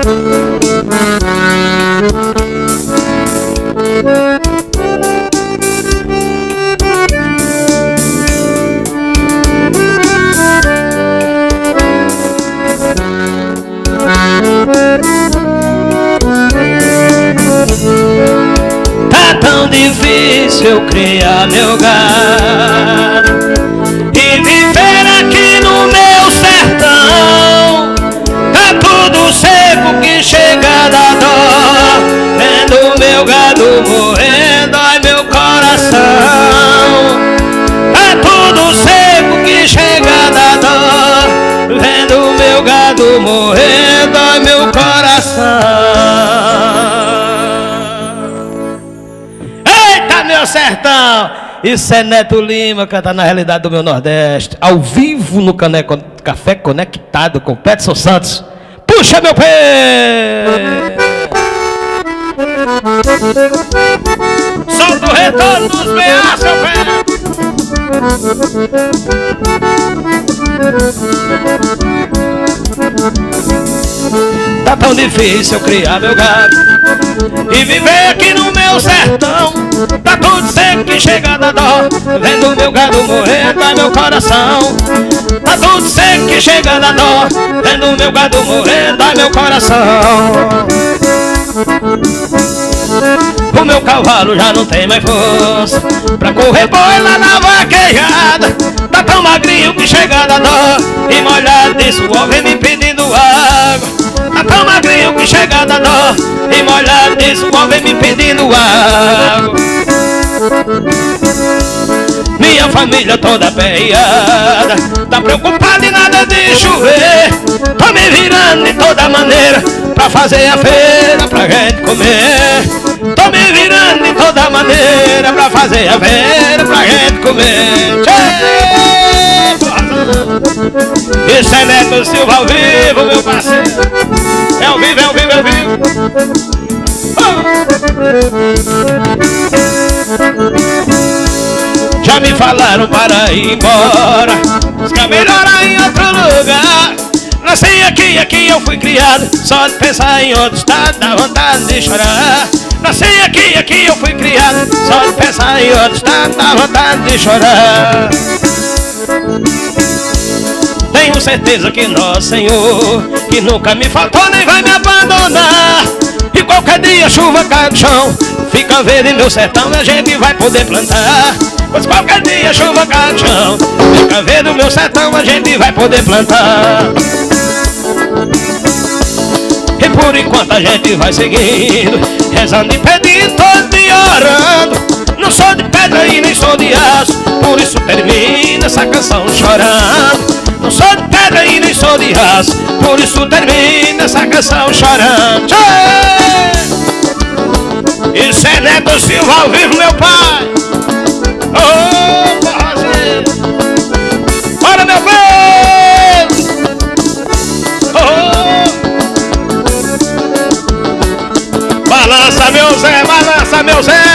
Tá tão difícil eu criar meu gado e viver aqui no meu sertão. Tá tudo seco que chega da dó, vendo meu gado morrer dói meu coração. Tá tudo seco que chega da dó, vendo meu gado morrer dói meu coração. Meu sertão, isso é Neto Lima cantando na realidade do meu Nordeste, ao vivo no Café Conectado com Peterson Santos. Puxa meu pé! Solta o retorno dos B.A., seu pé! Tá tão difícil eu criar meu gado e viver aqui no meu sertão. Tá tudo seco que chega da dó, vendo meu gado morrer dói meu coração. Tá tudo seco que chega da dó, vendo meu gado morrer dói meu coração. O meu cavalo já não tem mais força pra correr boi lá na vaquejada. Tá tão magrinho que chega da dó, e molhado de suor vem me pedindo água. Tá tão magrinho que chega da dó, e molhado de suor vem me pedindo água. Minha família toda aperreada, tá preocupada em nada de chover. Tô me virando de toda maneira pra fazer a feira pra gente comer. Tô me virando de toda maneira pra fazer a feira pra gente comer. Isso é Neto Silva ao vivo, meu parceiro. É ao vivo, é ao vivo, é ao vivo. Já me falaram para ir embora, diz que é melhor em outro lugar. Nasci aqui, aqui eu fui criado, só de pensar em outro estado dá vontade de chorar. Nasci aqui, aqui eu fui criado, só de pensar em outro estado dá vontade de chorar. Tenho certeza que Nosso Senhor, que nunca me faltou nem vai me abandonar. E qualquer dia a chuva cai no chão, fica verde meu sertão, a gente vai poder plantar. Pois qualquer dia a chuva cai no chão, fica verde o meu sertão, a gente vai poder plantar. E por enquanto a gente vai seguindo, rezando e pedindo, todo dia orando. Não sou de pedra e nem sou de aço, por isso termina essa canção chorando. Não sou de pedra e nem sou de aço, por isso termina essa canção chorando. Isso é Neto Silva ao vivo, meu pai. Oh, porrazinho. Bora, meu bem. Oh. Balança, meu Zé, balança, meu Zé.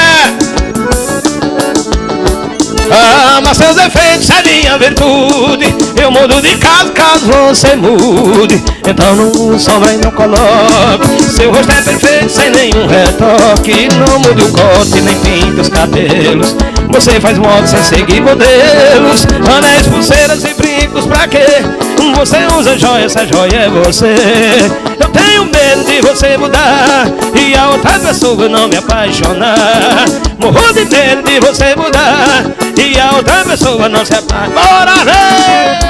Ama seus defeitos, é minha virtude. Eu mudo de casa caso você mude. Então não sombra e não coloque. Seu rosto é perfeito sem nenhum retoque. Não mude o corte nem pinte os cabelos. Você faz moda sem seguir modelos. Anéis, pulseiras e brincos pra quê? Você usa joia, essa joia é você. Eu tenho medo de você mudar e a outra pessoa não me apaixonar. Morro de medo de você mudar e a outra pessoa não se apaixonar. Bora ver!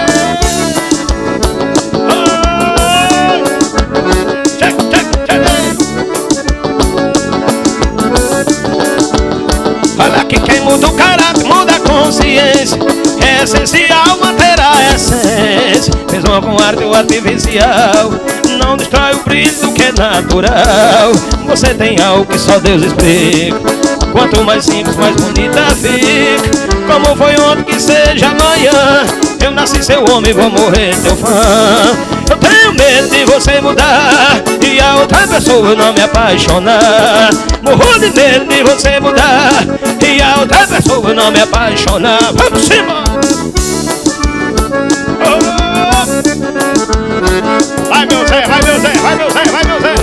Olha que quem muda o caráter muda a consciência. É essencial manter a essência. Mesmo com arte ou artificial, não destrói o brilho do que é natural. Você tem algo que só Deus explica. Quanto mais simples, mais bonita fica. Como foi ontem que seja amanhã. Eu nasci seu homem, vou morrer teu fã. Eu tenho medo de você mudar e a outra pessoa não me apaixonar. Morro de medo de você mudar e a outra pessoa não me apaixonar. Vamos cima! Oh! Vai meu Zé, vai meu Zé, vai meu Zé, vai meu Zé.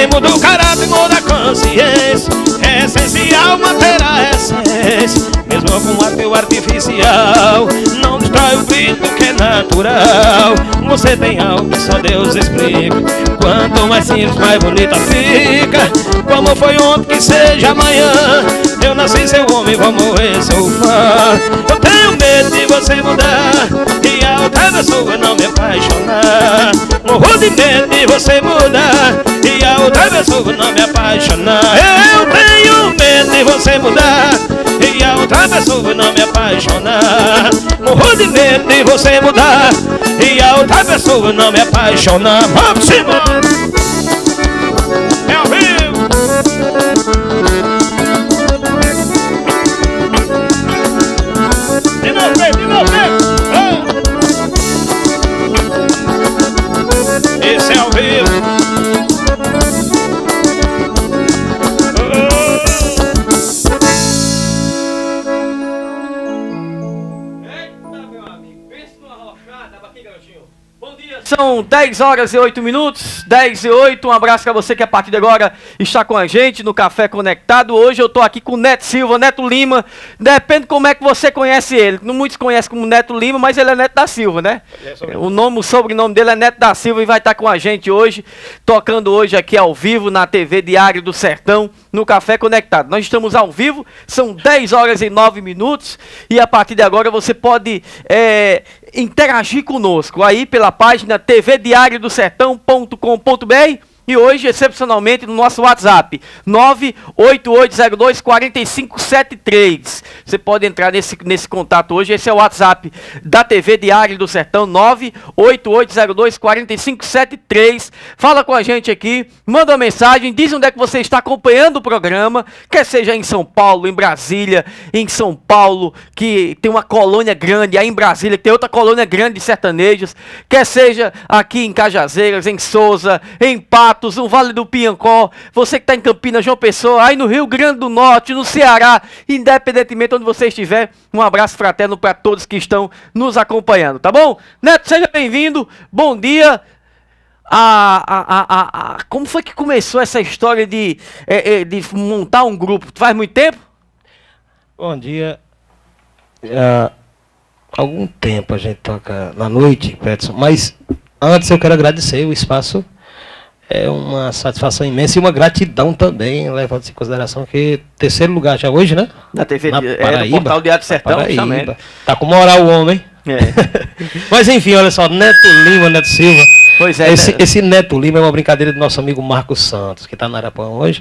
Quem muda o caráter muda a consciência. É essencial manter a essência, mesmo com apelo artificial. Não destrói o brilho que é natural. Você tem algo que só Deus explica. Quanto mais simples, mais bonita fica. Como foi ontem, que seja amanhã. Eu nasci seu homem, vou morrer seu fã. Eu tenho medo de você mudar e a outra pessoa não me apaixonar. Morro de medo de você mudar e a outra pessoa não me apaixonar. Eu tenho medo de você mudar e a outra pessoa não me apaixonar. Morro de medo de você mudar e a outra pessoa não me apaixonar. Vamos embora! É ao vivo! De novo, de novo! Esse é ao vivo! São 10 horas e 8 minutos, 10 e 8, um abraço para você que a partir de agora está com a gente no Café Conectado. Hoje eu estou aqui com o Neto Silva, Neto Lima, depende como é que você conhece ele. Muitos conhecem como Neto Lima, mas ele é Neto da Silva, né? O sobrenome dele é Neto da Silva e vai estar com a gente hoje, tocando hoje aqui ao vivo na TV Diário do Sertão, no Café Conectado. Nós estamos ao vivo, são 10 horas e 9 minutos e a partir de agora você pode interagir conosco aí pela página tvdiariodosertão.com.br e hoje, excepcionalmente, no nosso WhatsApp 988024573. Você pode entrar nesse contato hoje. Esse é o WhatsApp da TV Diário do Sertão, 988024573. Fala com a gente aqui, manda uma mensagem, diz onde é que você está acompanhando o programa, quer seja em São Paulo, em Brasília, em São Paulo, que tem uma colônia grande, aí em Brasília, que tem outra colônia grande de sertanejos, quer seja aqui em Cajazeiras, em Souza, em Patos, no Vale do Piancó, você que está em Campinas, João Pessoa, aí no Rio Grande do Norte, no Ceará, independentemente de onde você estiver, um abraço fraterno para todos que estão nos acompanhando, tá bom? Neto, seja bem-vindo, bom dia. Como foi que começou essa história de montar um grupo? Faz muito tempo? Bom dia. Há algum tempo a gente toca na noite, Peterson, mas antes eu quero agradecer o espaço. É uma satisfação imensa e uma gratidão também, levando-se em consideração que terceiro lugar já hoje, né? Na TV, na Paraíba, no Portal Diário do Sertão, Paraíba. Tá com moral o homem. É. Mas enfim, olha só, Neto Lima, Neto Silva. Pois é. Esse Neto Lima é uma brincadeira do nosso amigo Marcos Santos, que está na Arapuã hoje.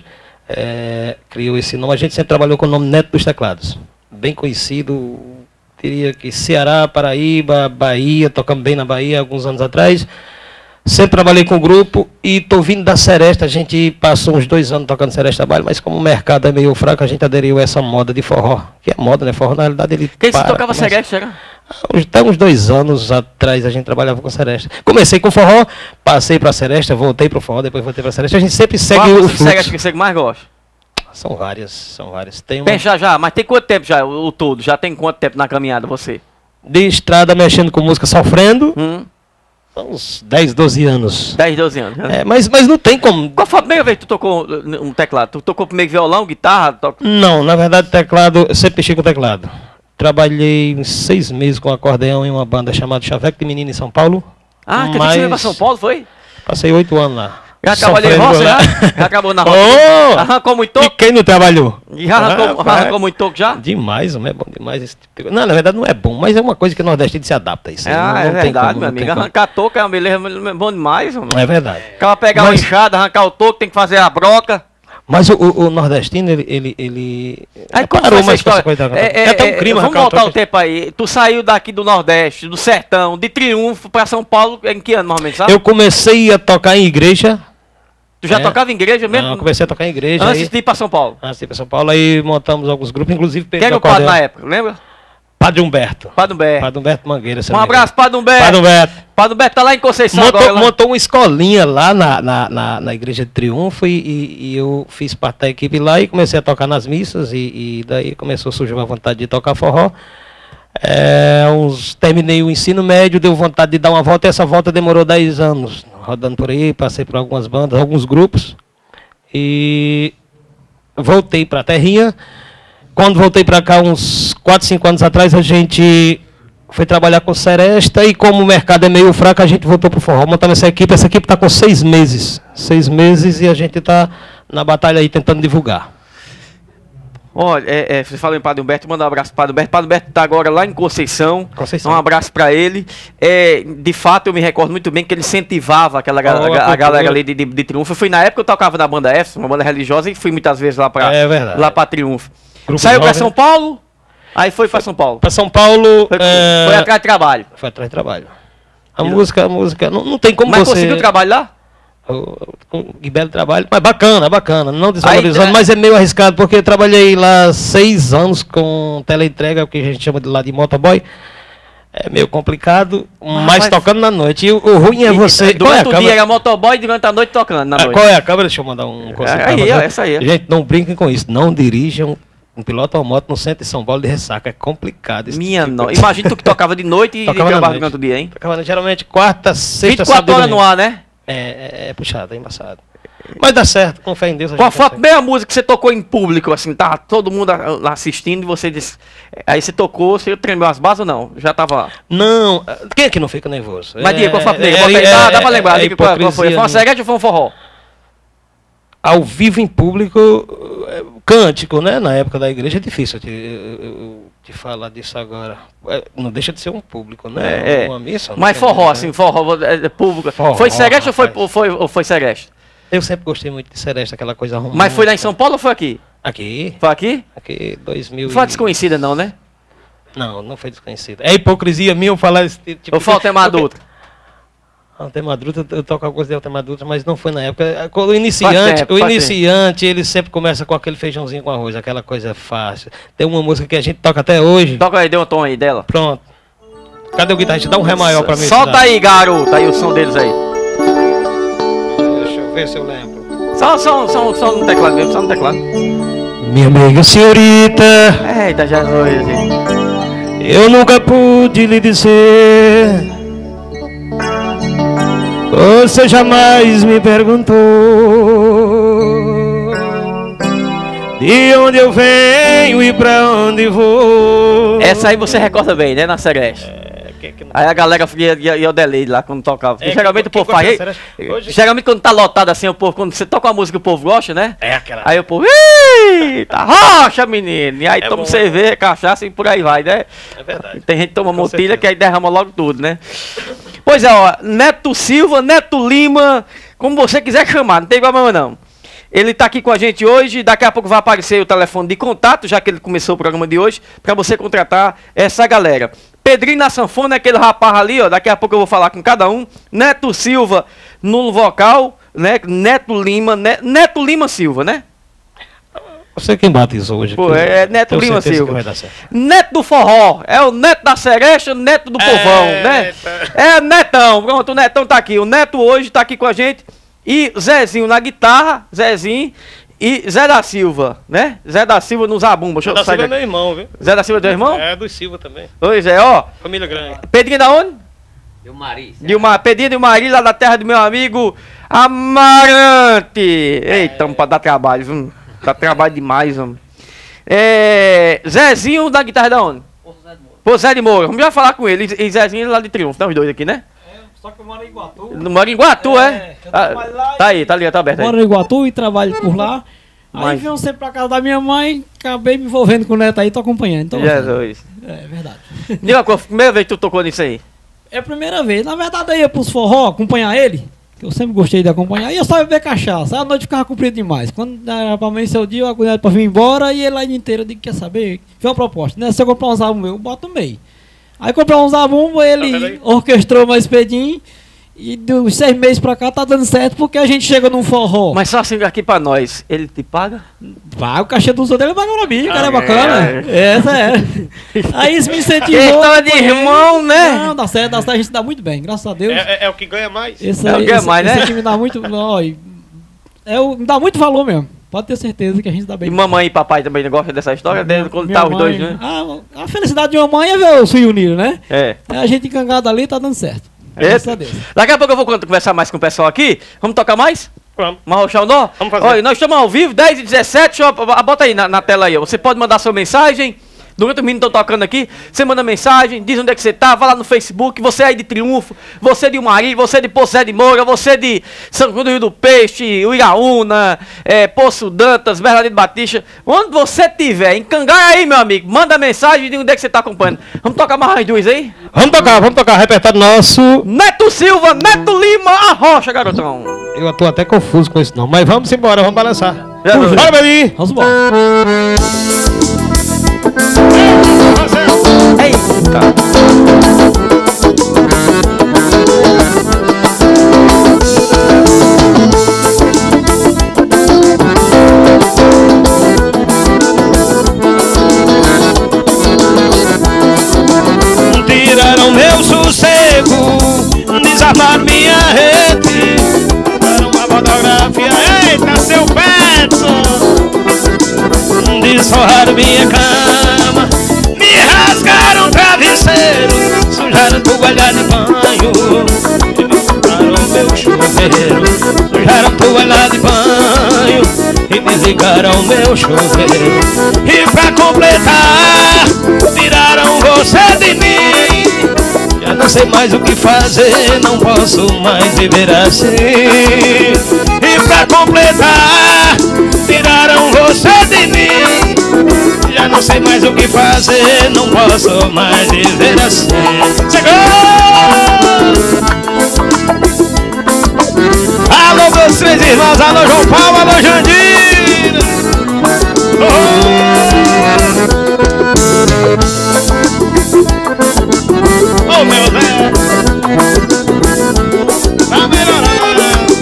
Criou esse nome. A gente sempre trabalhou com o nome Neto dos Teclados. Bem conhecido, diria que Ceará, Paraíba, Bahia, tocamos bem na Bahia alguns anos atrás. Sempre trabalhei com o grupo e estou vindo da Seresta. A gente passou uns 2 anos tocando Seresta Baile, mas como o mercado é meio fraco, a gente aderiu a essa moda de forró. Que é moda, né? Forró, na realidade, ele Quem se tocava Seresta, era? Até uns 2 anos atrás a gente trabalhava com Seresta. Comecei com forró, passei para Seresta, voltei para o forró, depois voltei para Seresta. A gente sempre segue o fluxo. Que você mais gosta? São várias. Tem já, mas tem quanto tempo já, o todo? Já tem quanto tempo na caminhada você? De estrada, mexendo com música, sofrendo. Uns 10, 12 anos. 10, 12 anos. Mas não tem como. Qual foi a primeira vez que tu tocou um teclado? Tu tocou primeiro violão, guitarra? Não, na verdade, teclado, eu sempre mexi com teclado. Trabalhei uns 6 meses com acordeão em uma banda chamada Chaveco de Menino em São Paulo. Ah, que você veio pra São Paulo, foi? Passei 8 anos lá. Já trabalhou em roça, já? Já acabou na roça? Arrancou muito toco? E quem não trabalhou? E arrancou muito toco já? Demais, é bom demais esse tipo de coisa. Não, na verdade não é bom, mas é uma coisa que o nordestino se adapta a isso. Não é verdade, meu amigo. Arrancar toco é uma beleza bom demais, mano. É verdade. Acaba pegar uma enxada, arrancar o toco, tem que fazer a broca. Mas o nordestino, ele aí parou mais com essa coisa. É até um crime. Vamos voltar o tempo aí. Tu saiu daqui do Nordeste, do Sertão, de Triunfo pra São Paulo, em que ano, normalmente, sabe? Eu comecei a tocar em igreja. Tu já tocava em igreja mesmo? Não, eu comecei a tocar em igreja. Antes de ir pra São Paulo? Antes de ir pra São Paulo, aí montamos alguns grupos, inclusive... Quem era o padre na época, lembra? Padre Humberto. Padre Humberto. Padre Humberto Mangueira. Um abraço, Padre Humberto. Padre Humberto. Padre Humberto tá lá em Conceição agora. Montou uma escolinha lá na Igreja de Triunfo e eu fiz parte da equipe lá e comecei a tocar nas missas e daí começou a surgir uma vontade de tocar forró. Terminei o ensino médio, deu vontade de dar uma volta e essa volta demorou 10 anos. Rodando por aí, passei por algumas bandas, alguns grupos. E voltei pra terrinha. Quando voltei pra cá, uns 4, 5 anos atrás, a gente foi trabalhar com seresta e como o mercado é meio fraco, a gente voltou pro forró. Montamos essa equipe está com 6 meses. 6 meses e a gente está na batalha aí tentando divulgar. Olha, você falou em Padre Humberto, manda um abraço para o Padre Humberto. Padre Humberto está agora lá em Conceição. Um abraço para ele. De fato, eu me recordo muito bem que ele incentivava a galera ali de Triunfo. Eu fui na época, eu tocava na banda F, uma banda religiosa, e fui muitas vezes lá para Triunfo. Grupo Saiu para São Paulo, aí foi para São Paulo. Para São Paulo. Foi atrás de trabalho. Foi atrás de trabalho. A música, não tem como Mas você... conseguiu trabalho lá? Que belo trabalho, mas bacana, não desvalorizando, mas é meio arriscado, porque eu trabalhei lá 6 anos com teleentrega, o que a gente chama de lá de motoboy. É meio complicado, mas tocando na noite. E o ruim é você... Durante o dia era motoboy e durante a noite tocando na noite. Qual é a câmera? Deixa eu mandar um conselho. Essa aí. Gente, não brinquem com isso, não dirijam um piloto ou moto no centro de São Paulo de ressaca, é complicado. Imagina tu que tocava de noite e trabalhava durante o dia, hein? Tocava geralmente quarta, sexta, 24 horas no ar, né? É puxado, é embaçado. Mas dá certo, com fé em Deus. Qual foi a primeira música que você tocou em público, assim, tá todo mundo lá assistindo e você disse... Aí você tocou, você tremeu as bases ou não? Já tava lá? Não, quem é que não fica nervoso? Mas diga, qual foi a primeira? Dá pra lembrar, qual foi? Foi uma serete ou foi um forró? Ao vivo em público, cântico, né? Na época da igreja é difícil de falar disso agora. Não deixa de ser um público, né? Uma missa. Mas forró, assim, forró público. Foi sereste ou foi sereste? Eu sempre gostei muito de seresta, aquela coisa romântica. Mas foi lá em São Paulo ou foi aqui? Aqui. Foi aqui? Aqui, 2000. Não foi desconhecida não, né? Não foi desconhecida. É hipocrisia minha eu falar esse tipo. Ou foi Altemar Dutra? Altemar Dutra, eu toco algumas de Altemar Dutra, mas não foi na época. O iniciante, ele sempre começa com aquele feijãozinho com arroz, aquela coisa fácil. Tem uma música que a gente toca até hoje. Toca aí, dê um tom aí dela. Pronto. Cadê o guitarrista? Dá um ré maior pra mim. Solta aí, garoto. Aí o som deles aí. Deixa eu ver se eu lembro. Só no teclado mesmo, só no teclado. Minha amiga senhorita. Eita, Jesus. Eu nunca pude lhe dizer. Você jamais me perguntou de onde eu venho e pra onde vou. Essa aí você recorda bem, né, na Sereste? Aí a galera ia o delay lá quando tocava. Geralmente o povo faz. Geralmente quando tá lotado assim, o povo, quando você toca uma música que o povo gosta, né? Aí o povo, tá rocha, menino! E aí toma cerveja, cachaça e por aí vai, né? É verdade. Tem gente que toma motilha que aí derrama logo tudo, né? Pois é, ó, Neto Silva, Neto Lima, como você quiser chamar, não tem problema não. Ele está aqui com a gente hoje, daqui a pouco vai aparecer o telefone de contato, já que ele começou o programa de hoje, para você contratar essa galera. Pedrinho na sanfona, aquele rapaz ali, ó, daqui a pouco eu vou falar com cada um. Neto Silva no vocal, né? Neto Lima Silva, né? Você quem batizou hoje. Pô, é Neto Lima Silva. Neto do forró, é o Neto da Seresta, o Neto do povão, né? É Netão, pronto, o Netão tá aqui. O Neto hoje tá aqui com a gente. E Zezinho na guitarra, Zezinho e Zé da Silva, né? Zé da Silva no zabumba. Zé da Silva é meu irmão, viu? Zé da Silva é teu irmão? É, do Silva também. Pois é, ó. Família grande. Pedrinho da onde? Pedrinho de Mari, lá da terra do meu amigo Amarante. Eita, pra dar trabalho, viu? Dá trabalho demais, homem. Zezinho da guitarra da onde? Pô, Zé de Moura. Vamos já falar com ele. E Zezinho lá de Triunfo. Tá os dois aqui, né? Só que eu moro em Iguatu. Mora em Iguatu, é? Tá aí, tá ali, tá aberto aí. Moro em Iguatu e trabalho por lá. Aí venho sempre pra casa da minha mãe, acabei me envolvendo com o Neto aí, tô acompanhando. Tô Jesus. É verdade. Diga uma coisa, primeira vez que tu tocou nisso aí? É a primeira vez. Na verdade, eu ia pros forró acompanhar ele, que eu sempre gostei de acompanhar, e eu só ia beber cachaça. A noite ficava comprida demais. Quando era pra amanhecer o dia, eu acordei pra vir embora e ele lá inteiro, eu digo, quer saber? Foi uma proposta, né? Se eu comprar um zabumbo meu, eu boto no meio. Aí comprei um zabumbo, ele orquestrou mais pedinho. E dos 6 meses pra cá tá dando certo porque a gente chega num forró. Mas só assim aqui pra nós, ele te paga? Paga, o cachê dos outros ele paga pra mim, cara, é bacana. Essa é. Aí isso me incentivou. Questão de irmão, né? Não, dá certo, a gente dá muito bem, graças a Deus. É o que ganha mais. Esse, é o que ganha mais, né? Esse aqui me dá muito. Me dá muito valor mesmo. Pode ter certeza que a gente dá bem. E mamãe e papai também gostam dessa história? Desde quando tá os dois, né? A felicidade de uma mãe é ver o se unir, né? É. A gente encangado ali tá dando certo. Daqui a pouco eu vou conversar mais com o pessoal aqui. Vamos tocar mais? Vamos. Vamos arrochar o nó? Vamos fazer. Olha, nós estamos ao vivo, 10h17, bota aí na tela aí, ó. Você pode mandar sua mensagem. Durante os meninos estão tocando aqui, você manda mensagem, diz onde é que você tá, vai lá no Facebook, você aí de Triunfo, você de Umari, você de Poço Zé de Moura, você de São João do Rio do Peixe, Uiraúna, Poço Dantas, Bernardino Batista, onde você tiver, em Cangaia aí, meu amigo, manda mensagem de onde é que você tá acompanhando. Vamos tocar mais duas aí? Vamos tocar, repertório nosso. Neto Silva, Neto Lima, arrocha, garotão. Eu tô até confuso com isso não, mas vamos embora, vamos balançar. Bora, Bora, Belinho. Vamos embora. Eita. Tiraram meu sossego, desarmaram minha rede, tiraram uma fotografia, eita, seu Petson, desforraram minha cama, me rasgaram o travesseiro, sujaram toalha de banho, desligaram meu chuveiro, sujaram toalha de banho e desligaram meu chuveiro. E pra completar, tiraram você de mim. Já não sei mais o que fazer, não posso mais viver assim. E pra completar, tiraram você de mim. Já não sei mais o que fazer, não posso mais viver assim. Chegou! Alô, meus três irmãos, alô, João Paulo, alô, Jandira. Oh, meu Deus, tá melhorando.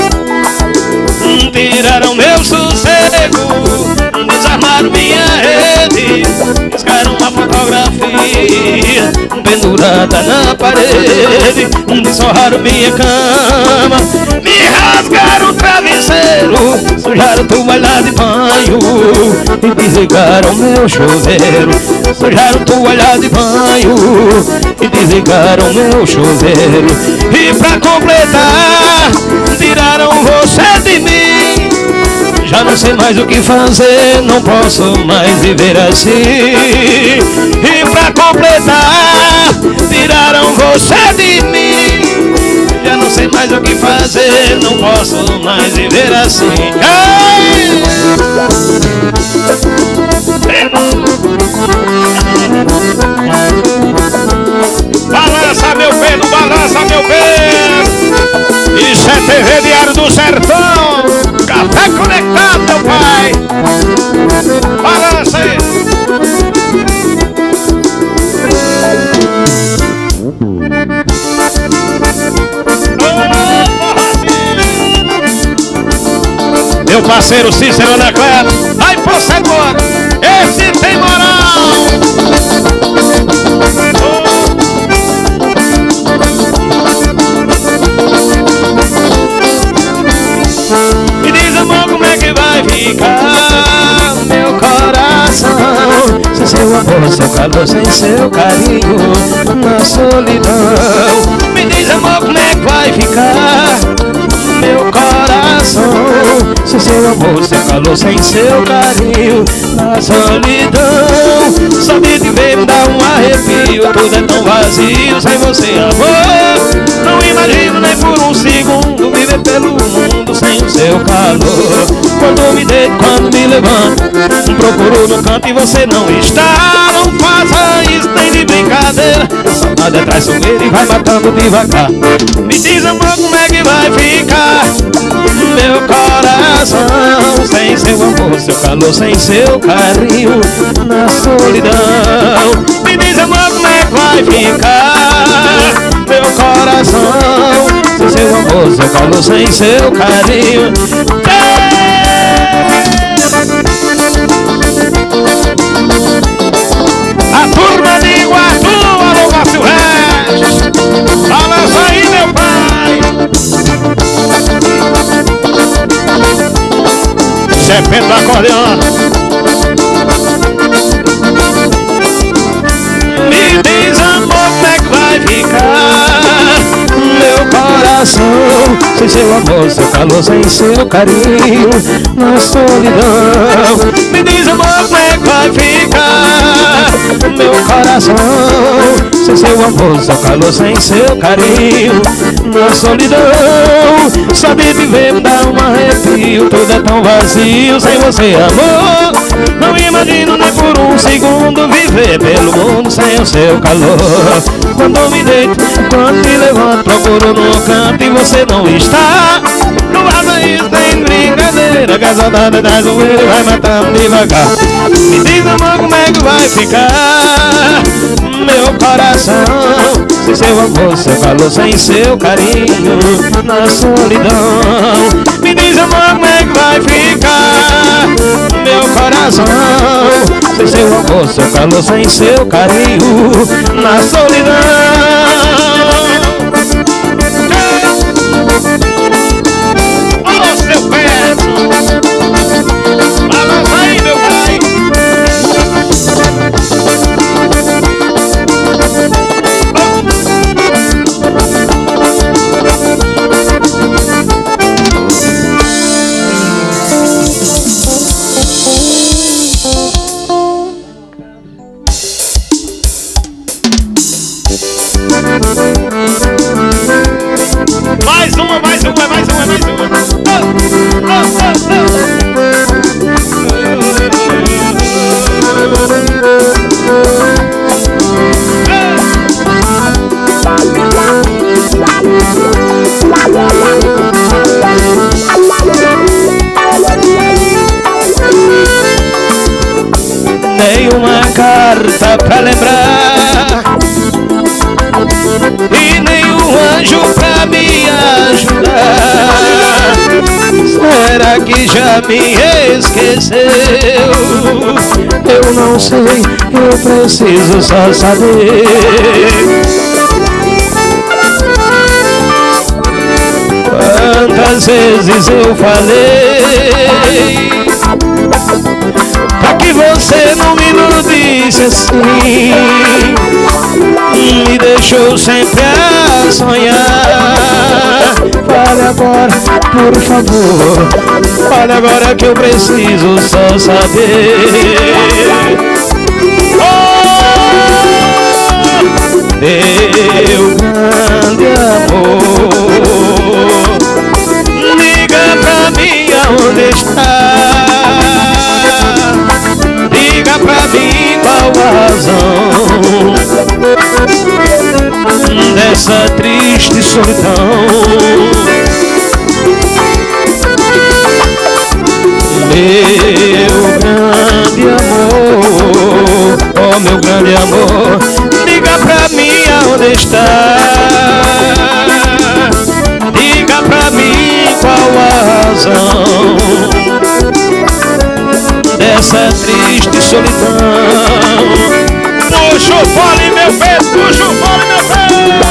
Tiraram meu sossego, desarmaram minha rede, riscaram uma fotografia pendurada na parede, desforraram minha cama, me rasgaram o travesseiro, sujaram toalha de banho e desligaram meu chuveiro, sujaram toalha de banho e desligaram meu chuveiro. E pra completar, tiraram você de mim. Já não sei mais o que fazer, não posso mais viver assim. E pra completar, tiraram você de mim. Já não sei mais o que fazer, não posso mais viver assim. Ei! Balança meu Pedro, balança meu Pedro. Isso é TV Diário do Sertão. Café conectado, meu pai. Balança aí. Meu parceiro Cícero Anacleto, vai por agora. Esse tem moral. Me diz, amor, como é que vai ficar meu coração sem seu amor, seu calor, sem seu carinho, na solidão. Me diz, amor, como é que vai ficar meu coração sem seu amor, seu calor, sem seu carinho, na solidão. Só de te ver me dá um arrepio, tudo é tão vazio sem você, amor. Não imagino nem por um segundo viver pelo mundo sem o seu calor. Quando me deito, quando me levanto, procuro no canto e você não está. Não faça isso nem de brincadeira, saudade é traiçoeira e vai matando devagar. Me diz, amor, como é que vai ficar meu coração sem seu amor, seu calor, sem seu carinho, na solidão. Me diz, amor, como é que vai ficar meu coração sem seu amor, seu calor, sem seu carinho. A turma de Iguatu, alô, Márcio Regis. Balança aí, meu pai. Serpente do acordeão. Me diz, amor, como é que vai ficar meu coração coração sem seu amor, seu calor, sem seu carinho, na solidão. Me diz, amor, como é que vai ficar meu coração sem seu amor, seu calor, sem seu carinho, na solidão. Só de viver me dá um arrepio, tudo é tão vazio sem você, amor. Não imagino nem por um segundo viver pelo mundo sem o seu calor. Quando me deito, quando me levanto, procuro no canto e você não está. Não faça isso, tem brincadeira, que a saudade da zoeira vai matando devagar. Me diz, amor, como é que vai ficar meu coração sem seu amor, seu calor, sem seu carinho, na solidão. Me diz, amor, como é que vai ficar meu coração sem seu amor, seu calor, sem seu carinho, na solidão. Ô, seu pé, balança aí, meu pai. Mais uma, mais uma, mais uma, mais uma. Dei uma carta pra lembrar e nenhum anjo pra me ajudar. Será que já me esqueceu? Eu não sei, eu preciso só saber. Quantas vezes eu falei pra que você não me iludisse assim, me deixou sempre a sonhar. Fale agora, por favor, fale agora que eu preciso só saber. Oh, meu grande amor, liga pra mim aonde está. Diga pra mim qual a razão dessa triste solidão. Meu grande amor, oh meu grande amor, diga pra mim aonde está. Diga pra mim qual a razão dessa triste solidão. Puxa o fole, meu pé, puxa o fole, meu pé.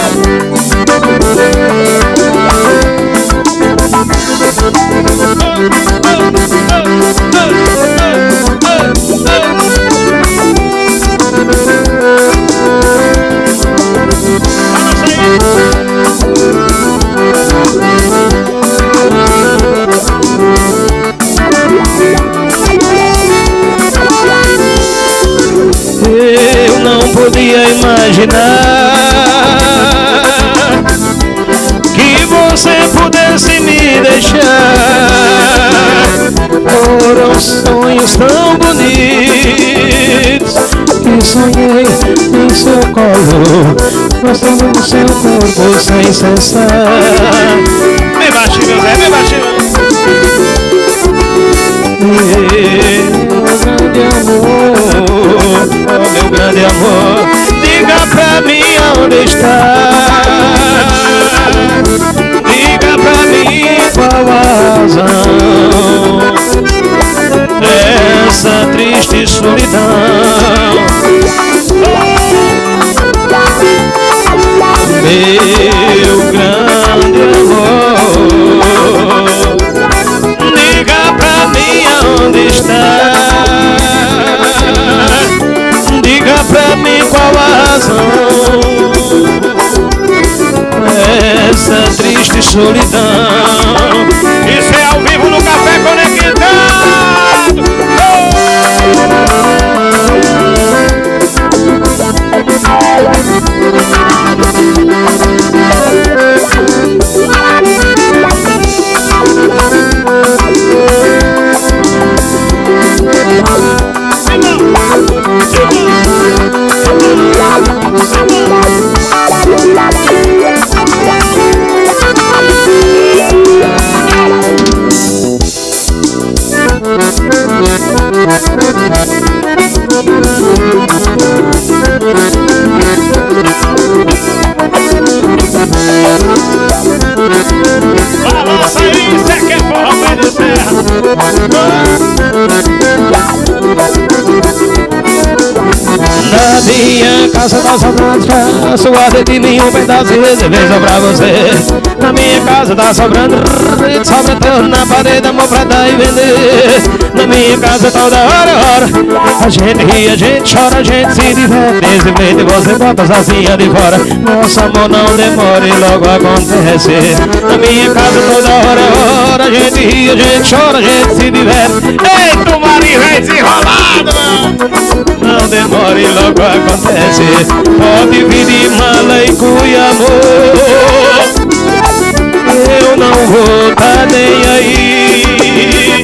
Eu não podia imaginar que você pudesse me deixar. Foram sonhos tão bonitos que sonhei em seu colo, gostando do seu corpo sem cessar. Bem baixinho, Zé, bem baixinho. Meu grande amor, oh meu grande amor, diga pra mim aonde está. Diga pra mim qual a razão dessa triste solidão. Meu grande amor, diga pra mim aonde está. Diga pra mim qual a razão essa triste solidão. Isso é ao vivo no Café Conectado. Balança aí, cê quer forró pé de serra. Na minha casa tá sobrando espaço, guarda de mim um pedaço de cerveja pra você. Na minha casa tá sobrando, sobra teu na parede, amor pra dar e vender. Na minha casa toda hora, a gente ri, a gente chora, a gente se diverte. Desse jeito você bota sozinha de fora. Nosso amor não demora e logo acontece. Na minha casa toda hora, a gente ri, a gente chora, a gente se diverte. Eita, o marido é desenrolado, mano. Não demora e logo acontece. Pode vir de mala e cuia, amor. Eu não vou tá nem aí.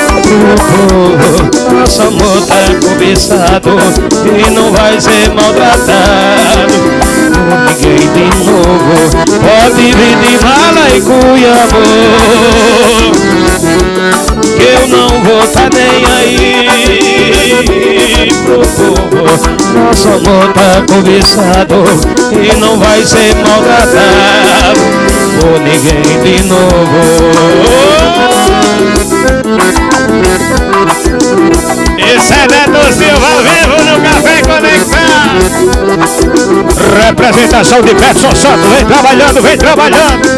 Nosso amor tá cobiçado e não vai ser maltratado por ninguém de novo. Pode vir de mala e cuia, amor. Eu não vou tá nem aí pro povo. Nosso amor tá cobiçado e não vai ser maltratado por ninguém de novo. Esse é Neto Silva vivo no Café Conectado. Representação de Petson Santos. Vem trabalhando, vem trabalhando.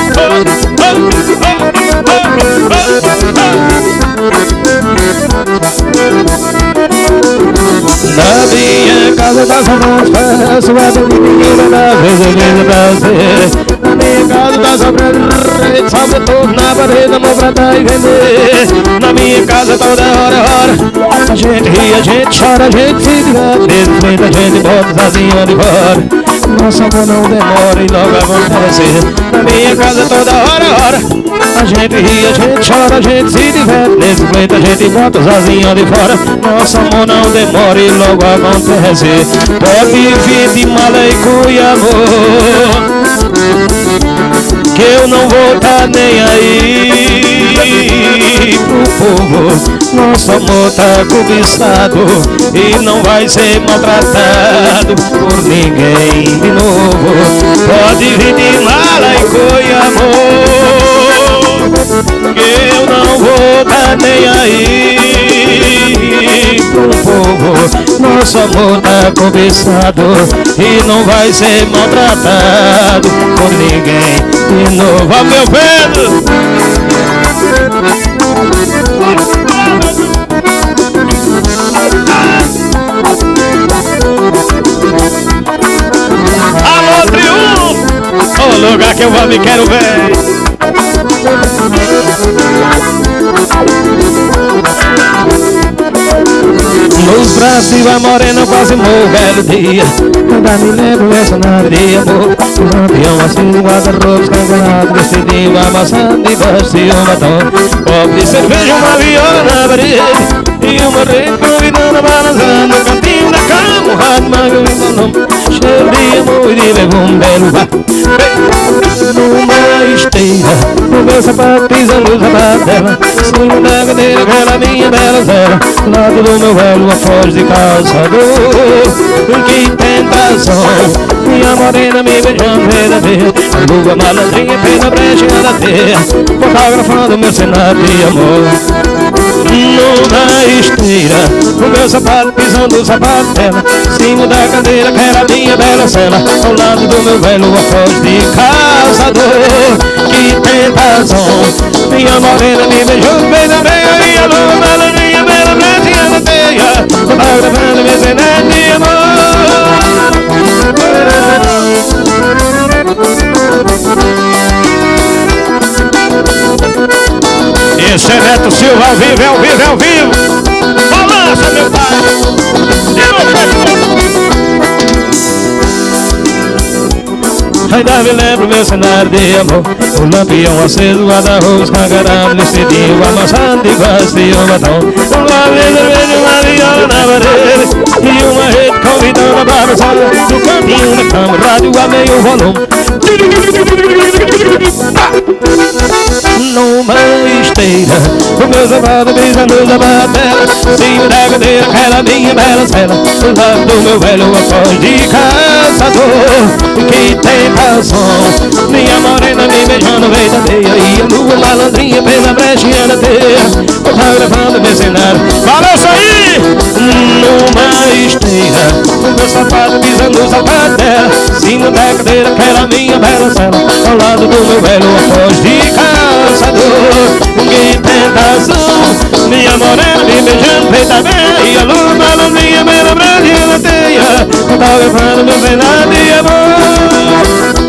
Na minha casa tá sobrando espaço, guarda de mim uma cerveja pra você. Na minha casa tá sobrando, sobra tudo na parede, amor pra dar e vender. Na minha casa toda hora, a gente ri, a gente chora, a gente se diverte. Desse jeito a gente bota sozinha de fora. Nosso amor não demora e logo acontece. Na minha casa toda hora, a gente ri, a gente chora, a gente se diverte. Desse jeito a gente bota sozinha de fora. Nosso amor não demora e logo acontece. Pode vir de mala e cuia, amor, que eu não vou tá nem aí pro povo. Nosso amor tá cobiçado e não vai ser maltratado por ninguém de novo. Pode vir de mala e cuia, amor, que eu não vou tá nem aí pro povo. Nosso amor tá cobiçado e não vai ser maltratado por ninguém de novo. Ó, meu Pedro! Alô, Triunfo! O lugar que eu vou me quero ver. Nos braços de uma morena quase morro, belo dia. Ainda me lembro essa nave de amor. Um lampião assim, guarda-roupa escancarado, vestidinho amassando debaixo de um batom. Copo de cerveja, uma viola na parede e uma rede convidando, balançando no cantinho da cama. Um rádio magro e meu nome, cheio de amor e de bebum, um belo bar. Numa esteira, no meu sapato, pisando o sapato dela, cima da cadeira, aquela minha bela zela, lado do meu velho, a foz de calçador. Que tentação, minha morena me beijando verdadeira, a lua malandrinha fez a brecha da teia, fotografando meu cenário de amor. Numa esteira, no meu sapato, pisando o sapato dela, cima da cadeira, que era minha bela cela, ao lado do meu velho, a foz de calçador. Que tentação, minha morena me beijou bem na meia, e a lua malandrinha, bela brecha da teia, fotografando meu cenário de amor. Zé Neto Silva ao vivo, ao vivo, ao vivo. Balança, meu pai. Ainda me lembro meu cenário de amor, o lampião aceso, guarda-roupas, cangarão, vestidinho, amassado de quase de um batom. Uma mesa verde, uma viola na parede e uma rede convidando a balançar. No cantinho da cama, rádio a meio volume. Numa esteira, o meu sapato pisa no sapato dela, cima da cadeira, aquela minha bela cela, do lado do meu velho após de caçador, que tentação, minha morena me beijando no meio da teia, e a lua malandrinha pela brechinha da teia, fotografando meu cenário. Valeu isso aí! Numa esteira, o meu sapato pisando no sapato dela, cima da cadeira, aquela minha bela cela, ao lado do meu velho após de caçador, que tentação, minha morena me beijando feita bem, e a lua malandrinha pela brechinha da teia, fotografando meu cenário de amor.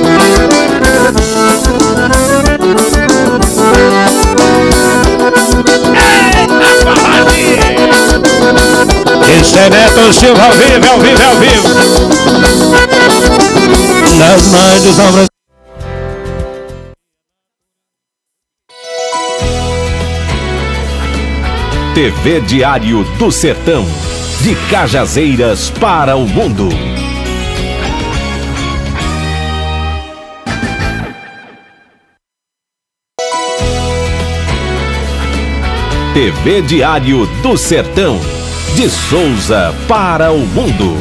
Esse é Neto Silva ao vivo, ao vivo, ao vivo. Nas mãos dos homens. TV Diário do Sertão. De Cajazeiras para o mundo. TV Diário do Sertão. De Souza para o mundo.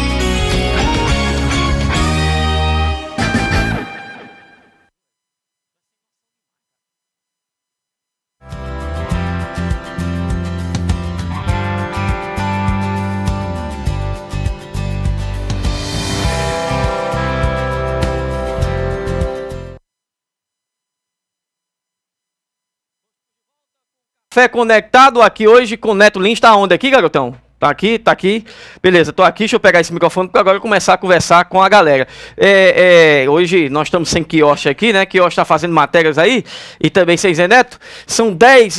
Café conectado aqui hoje com o Neto Lins. Tá onde aqui, garotão? Tá aqui, tá aqui. Beleza, tô aqui, deixa eu pegar esse microfone para agora começar a conversar com a galera. Hoje nós estamos sem quiosque aqui, né? Quiosque tá fazendo matérias aí. E também sem Zé Neto. São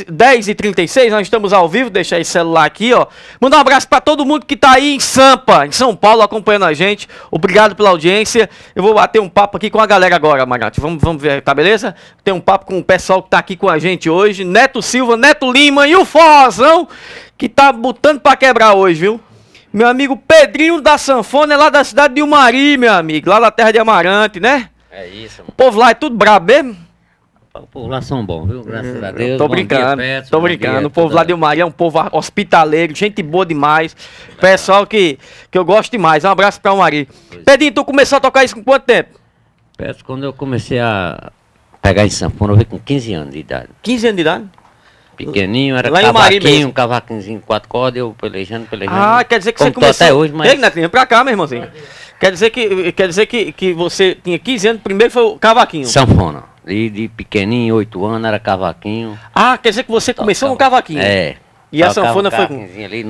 10h36, nós estamos ao vivo. Deixar esse celular aqui, ó. Mandar um abraço para todo mundo que tá aí em Sampa, em São Paulo, acompanhando a gente. Obrigado pela audiência. Eu vou bater um papo aqui com a galera agora, Marate. Vamos ver, tá beleza? Tem um papo com o pessoal que tá aqui com a gente hoje. Neto Silva, Neto Lima e o Forrozão, que tá botando pra quebrar hoje, viu? Meu amigo Pedrinho da Sanfona é lá da cidade de Umari, meu amigo. Lá da terra de Amarante, né? É isso. O povo lá é tudo brabo mesmo? O povo lá são bons, viu? Graças a Deus. Tô brincando, tô brincando. O povo lá de Umari é um povo hospitaleiro, gente boa demais. Pessoal que eu gosto demais. Um abraço pra Umari. Pedrinho, tu começou a tocar isso com quanto tempo? Peço, quando eu comecei a pegar em sanfona, eu veio com 15 anos de idade. 15 anos de idade? Pequenininho, era lá cavaquinho, um cavaquinhozinho, 4 cordas, eu pelejando. Ah, quer dizer que você começou... até hoje, mas... Ei, Neto, vem pra cá, meu irmãozinho. Quer dizer que você tinha 15 anos, primeiro foi o cavaquinho. Sanfona. De pequenininho, 8 anos, era cavaquinho. Ah, quer dizer que você começou no cavaquinho. É. E a sanfona foi com... ali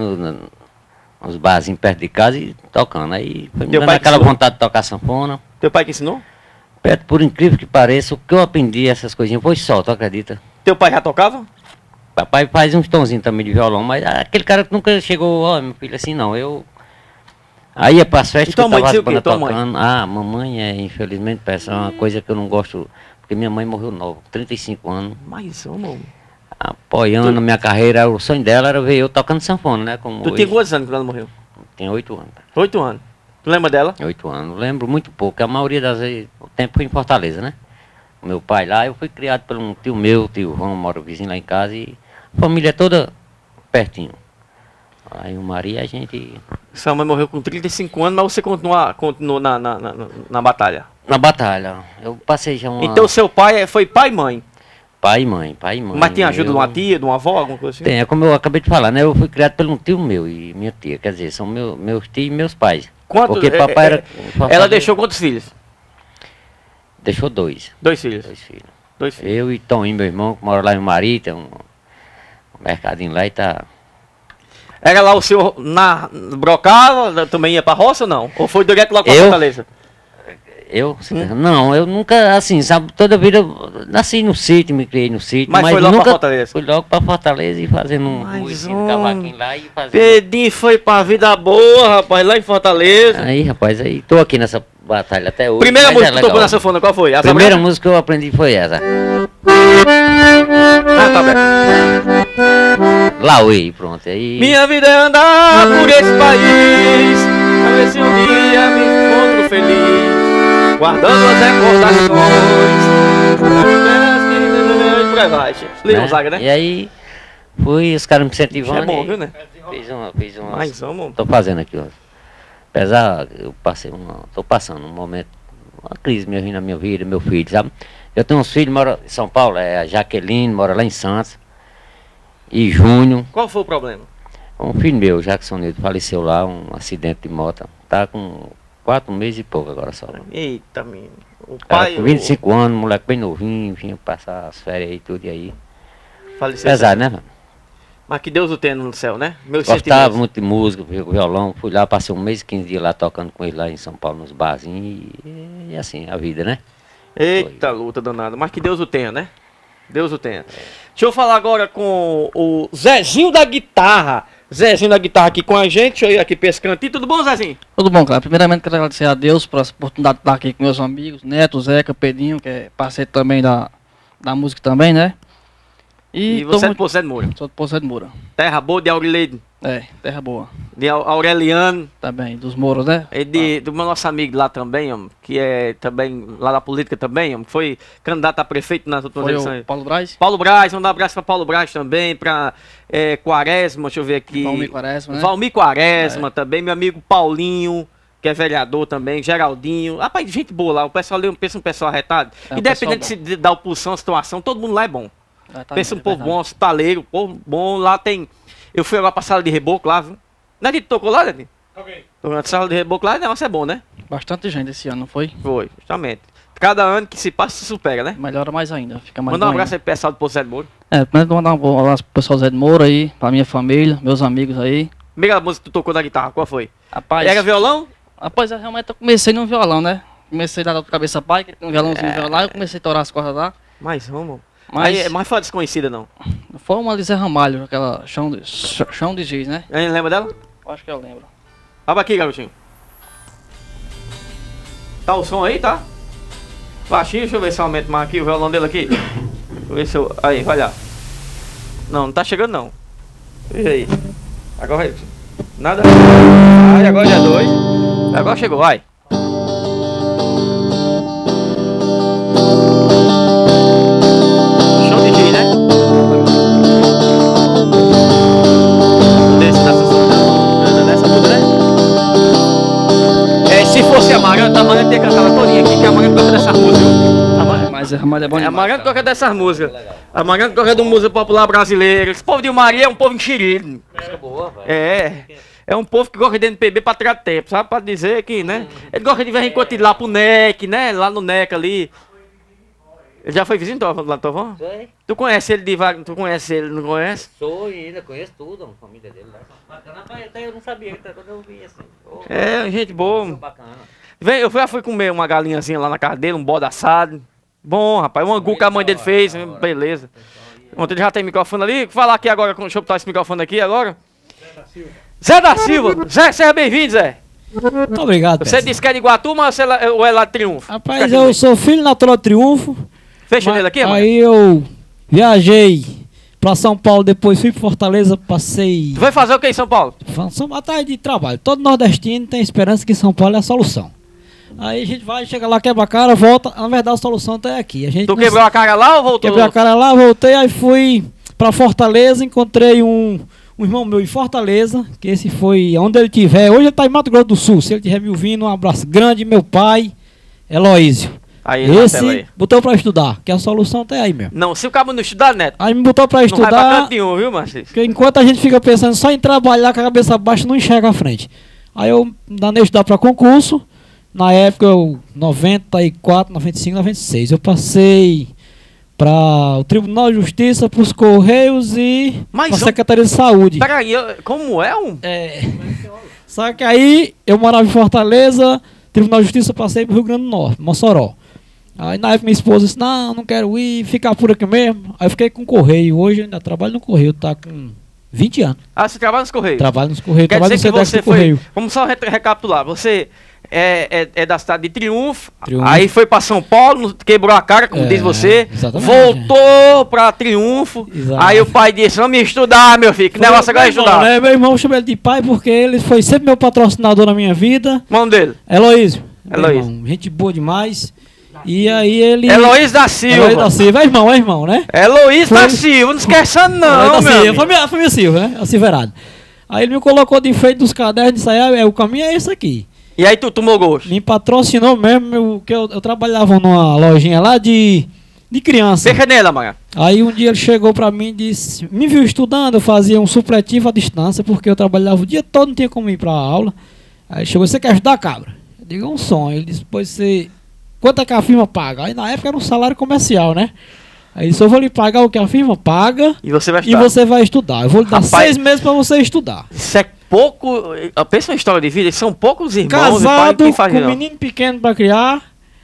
nos barzinhos perto de casa e tocando. Aí foi me Teu dando pai aquela ensinou? vontade de tocar sanfona. Teu pai que ensinou? Perto, por incrível que pareça, o que eu aprendi essas coisinhas foi só, tu acredita? Teu pai já tocava? Papai faz uns tonzinhos também de violão, mas aquele cara que nunca chegou, ó, meu filho, assim não, eu... Aí ia pras festas que eu tava as bandas tocando. Ah, mamãe infelizmente, peça, é uma coisa que eu não gosto, porque minha mãe morreu nova, 35 anos. Mas, mano... Apoiando a minha carreira, o sonho dela era ver eu tocando sanfona, né? Como tu hoje. tinha quantos anos quando ela morreu? Tinha 8 anos. 8 anos. Tu lembra dela? 8 anos, lembro muito pouco, a maioria das vezes, o tempo foi em Fortaleza, né? Meu pai lá, eu fui criado por um tio meu, tio João, mora vizinho lá em casa e... Família toda pertinho. Aí o Maria, a gente... Sua mãe morreu com 35 anos, mas você continuou na batalha? Na batalha. Eu passei já uma... Então seu pai foi pai e mãe? Pai e mãe. Mas tinha ajuda de uma tia, de uma avó, alguma coisa assim? Tem, é como eu acabei de falar, né? Eu fui criado por um tio meu e minha tia. Quer dizer, são meus tios e meus pais. Porque papai era... Ela deixou quantos filhos? Deixou 2. 2 filhos? 2 filhos. 2 filhos. Eu e Toninho, meu irmão, que mora lá em Mari, tem um mercadinho lá e tá... Era lá o senhor brocava, também ia pra roça ou não? Ou foi direto lá pra Fortaleza? Eu? Não, eu nunca, assim, sabe, toda vida eu nasci no sítio, me criei no sítio. Mas foi logo nunca pra Fortaleza? Fui logo pra Fortaleza e fazendo um cavaquinho lá e fazendo... Pedinho foi pra vida boa, rapaz, lá em Fortaleza. Aí, rapaz, aí tô aqui nessa batalha até hoje. Primeira mas música é que tu tocou legal. na sanfona, qual foi? A primeira música que eu aprendi foi essa. Ah, tá bem. Lauê, pronto. Aí... Minha vida é andar por esse país, a ver se um dia me encontro feliz, guardando as recordações. Por aí vai, Leon Zaga, né? E aí, fui, os caras me incentivando. É bom, e viu, né? Fiz uma. Mais uma. Tô fazendo aqui, ó. Apesar, eu passei tô passando um momento, uma crise me vindo na minha vida, meu filho, sabe? Eu tenho uns filhos, mora em São Paulo, a Jaqueline, mora lá em Santos. E Júnior. Qual foi o problema? Um filho meu, Jackson Nildo, faleceu lá, um acidente de moto. Tá com 4 meses e pouco agora só. Eita, menino. O Cara, pai... com 25 anos, moleque bem novinho, vinha passar as férias aí e tudo e aí. Faleceu. Pesado, né, mano? Mas que Deus o tenha no céu, né? Meus Gostava sentimentos. muito de música, violão. Fui lá, passei um mês e 15 dias lá tocando com ele lá em São Paulo, nos barzinhos. E assim, a vida, né? Eita, luta danada. Mas que Deus o tenha, né? Deus o tenha. Deixa eu falar agora com o Zezinho da guitarra. Zezinho da guitarra aqui com a gente. Deixa eu ir aqui pescando. Tudo bom, Zezinho? Tudo bom, cara. Primeiramente, quero agradecer a Deus por essa oportunidade de estar aqui com meus amigos, Neto, Zeca, Pedrinho, que é parceiro também da música também, né? E tô você é de muito... Poço de Moura. Sou de Poço de Moura. Terra boa de Aurileide. É, terra boa. De Aureliano. Também, dos Mouros, né? E do meu nosso amigo lá também, homem, que é também lá da política também, homem, que foi candidato a prefeito nas últimas Foi eleições. o Paulo Braz. Paulo Braz, vamos dar um abraço para Paulo Braz também, para Quaresma, deixa eu ver aqui. Valmir Quaresma, né? Valmir Quaresma também, meu amigo Paulinho, que é vereador também, Geraldinho. Rapaz, gente boa lá, o pessoal pensa um pessoal arretado. É um Independente pessoal se da oposição, a situação, todo mundo lá é bom. Tá Pensa um bem, é povo verdade. bom, hospitaleiro, povo bom, lá tem... Eu fui agora pra sala de reboco lá, viu? Nadine tocou lá, Nadine? Ok. Na sala de reboco lá, o negócio é bom, né? Bastante gente esse ano, não foi? Foi, justamente. Cada ano que se passa, se supera, né? Melhora mais ainda, fica mais Manda um bom abraço ainda. aí pro pessoal do Poço de Moura. Primeiro mandar um abraço pro pessoal Zé de Moura aí, pra minha família, meus amigos aí. Primeira música que tu tocou na guitarra, qual foi? Rapaz, Era violão? rapaz, eu realmente eu comecei no violão, né? Comecei lá da cabeça pai, que tem um violãozinho lá, eu comecei a torar as cordas lá. Mais vamos. Mas Mas foi desconhecida, não. foi uma Lizé Ramalho, aquela chão de giz, né? A gente lembra dela? Eu acho que eu lembro. Abre aqui, garotinho. Tá o som aí, tá? Baixinho, deixa eu ver se eu aumento mais aqui o violão dele aqui. Deixa eu ver se eu... Aí, vai lá. Não tá chegando não. Veja aí. Agora vai. Nada. Aí, agora já é 2. Agora chegou, vai. Chão de giz, né? Desce nessa tudo, né? Se fosse a Maranta ia cantar ela todinha aqui, que a Maranta gosta dessas músicas, viu? Mas Ramalho é bom A demais. Maranta gosta dessas músicas. A Maranta gosta de música popular brasileira. Esse povo de Maria é um povo enxerido. Boa, velho. É um povo que gosta de MPB pra tirar tempo, sabe? Pra dizer que, né? Ele gosta de vez em quando ir lá pro NEC, né? Lá no NEC ali. Ele já foi vizinho lá do Tovão? Foi. Tu conhece ele de vaga? Tu conhece ele, não conhece? Sou e ainda conheço tudo, a família dele lá. Bacana, rapaz, até eu não sabia, até quando eu vi assim. Oh, É, gente boa. bacana. Eu já fui comer uma galinhazinha lá na casa dele, um bode assado. Bom, rapaz, um angu que a mãe dele fez, beleza. Ontem ele já tem microfone ali. Vou falar aqui agora, deixa eu botar esse microfone aqui agora. Zé da Silva. Zé, seja bem-vindo, Zé. Muito obrigado, Você disse que é de Iguatuma ou é lá de Triunfo? Rapaz, eu sou filho natural de Triunfo. Fecha nele aqui, mano. Aí eu viajei pra São Paulo, depois fui pra Fortaleza, passei... Tu vai fazer o que em São Paulo? São batalhas de trabalho. Todo nordestino tem esperança que São Paulo é a solução. Aí a gente vai, chega lá, quebra a cara, volta. Na verdade, a solução tá aqui. A gente Tu não quebrou a cara lá ou voltou? Quebrei a cara lá, voltei, aí fui pra Fortaleza, encontrei um irmão meu em Fortaleza, que esse foi onde ele estiver. Hoje ele tá em Mato Grosso do Sul. Se ele estiver me ouvindo, um abraço grande, meu pai, Heloísio. Aí, Marcelo, Esse aí. botou pra estudar, que a solução tá aí mesmo. Não, se o cabo não estudar, Neto, Aí me botou pra não vai pra estudar, canto nenhum, viu, Marcelo? porque enquanto a gente fica pensando só em trabalhar com a cabeça baixa, não enxerga a frente. Aí eu danei estudar pra concurso. Na época, eu 94, 95, 96. Eu passei para o Tribunal de Justiça, para os Correios e Mas para a eu- Secretaria de Saúde. Peraí, como é um? É. Só que aí eu morava em Fortaleza, Tribunal de Justiça, eu passei pro Rio Grande do Norte, Mossoró. Aí na época minha esposa disse, não quero ir, ficar por aqui mesmo. Aí eu fiquei com o Correio, hoje eu ainda trabalho no Correio, tá com 20 anos. Ah, você trabalha nos Correios? Trabalho nos Correios, Quer trabalho dizer no que SEDEX você do Correio. foi, vamos só recapitular, você é da cidade de Triunfo, Triunfo. aí foi pra São Paulo, quebrou a cara, como diz você, exatamente. voltou pra Triunfo, Exato. aí o pai disse, vamos estudar, meu filho, que negócio agora é estudar. Né? Meu irmão chama ele de pai porque ele foi sempre meu patrocinador na minha vida. O nome dele? Heloísio. Heloísio. Irmão, gente boa demais. E aí ele... Heloísio da Silva. Heloísio da Silva, é irmão, né? Heloísio da Foi- Silva, não esqueça não, Heloísio da meu Silva, amigo. foi minha Silva, né? A Silverado. Aí ele me colocou de enfeite dos cadernos de ensaiar, o caminho é esse aqui. E aí tu tomou gosto? Me patrocinou mesmo, que eu trabalhava numa lojinha lá de criança. Fica nela, Maga. Aí um dia ele chegou pra mim e disse, me viu estudando, eu fazia um supletivo à distância, porque eu trabalhava o dia todo, não tinha como ir pra aula. Aí ele chegou, você quer estudar, cabra? Eu digo, é um sonho. Ele disse, pois você, quanto é que a firma paga? Aí na época era um salário comercial, né? Aí ele disse, eu vou lhe pagar o que a firma paga E você vai e estudar. você vai estudar. Eu vou lhe dar Rapaz, 6 meses pra você estudar. Isso é pouco. Pensa uma história de vida, são poucos irmãos. Casado, quem faz com um não. menino pequeno pra criar.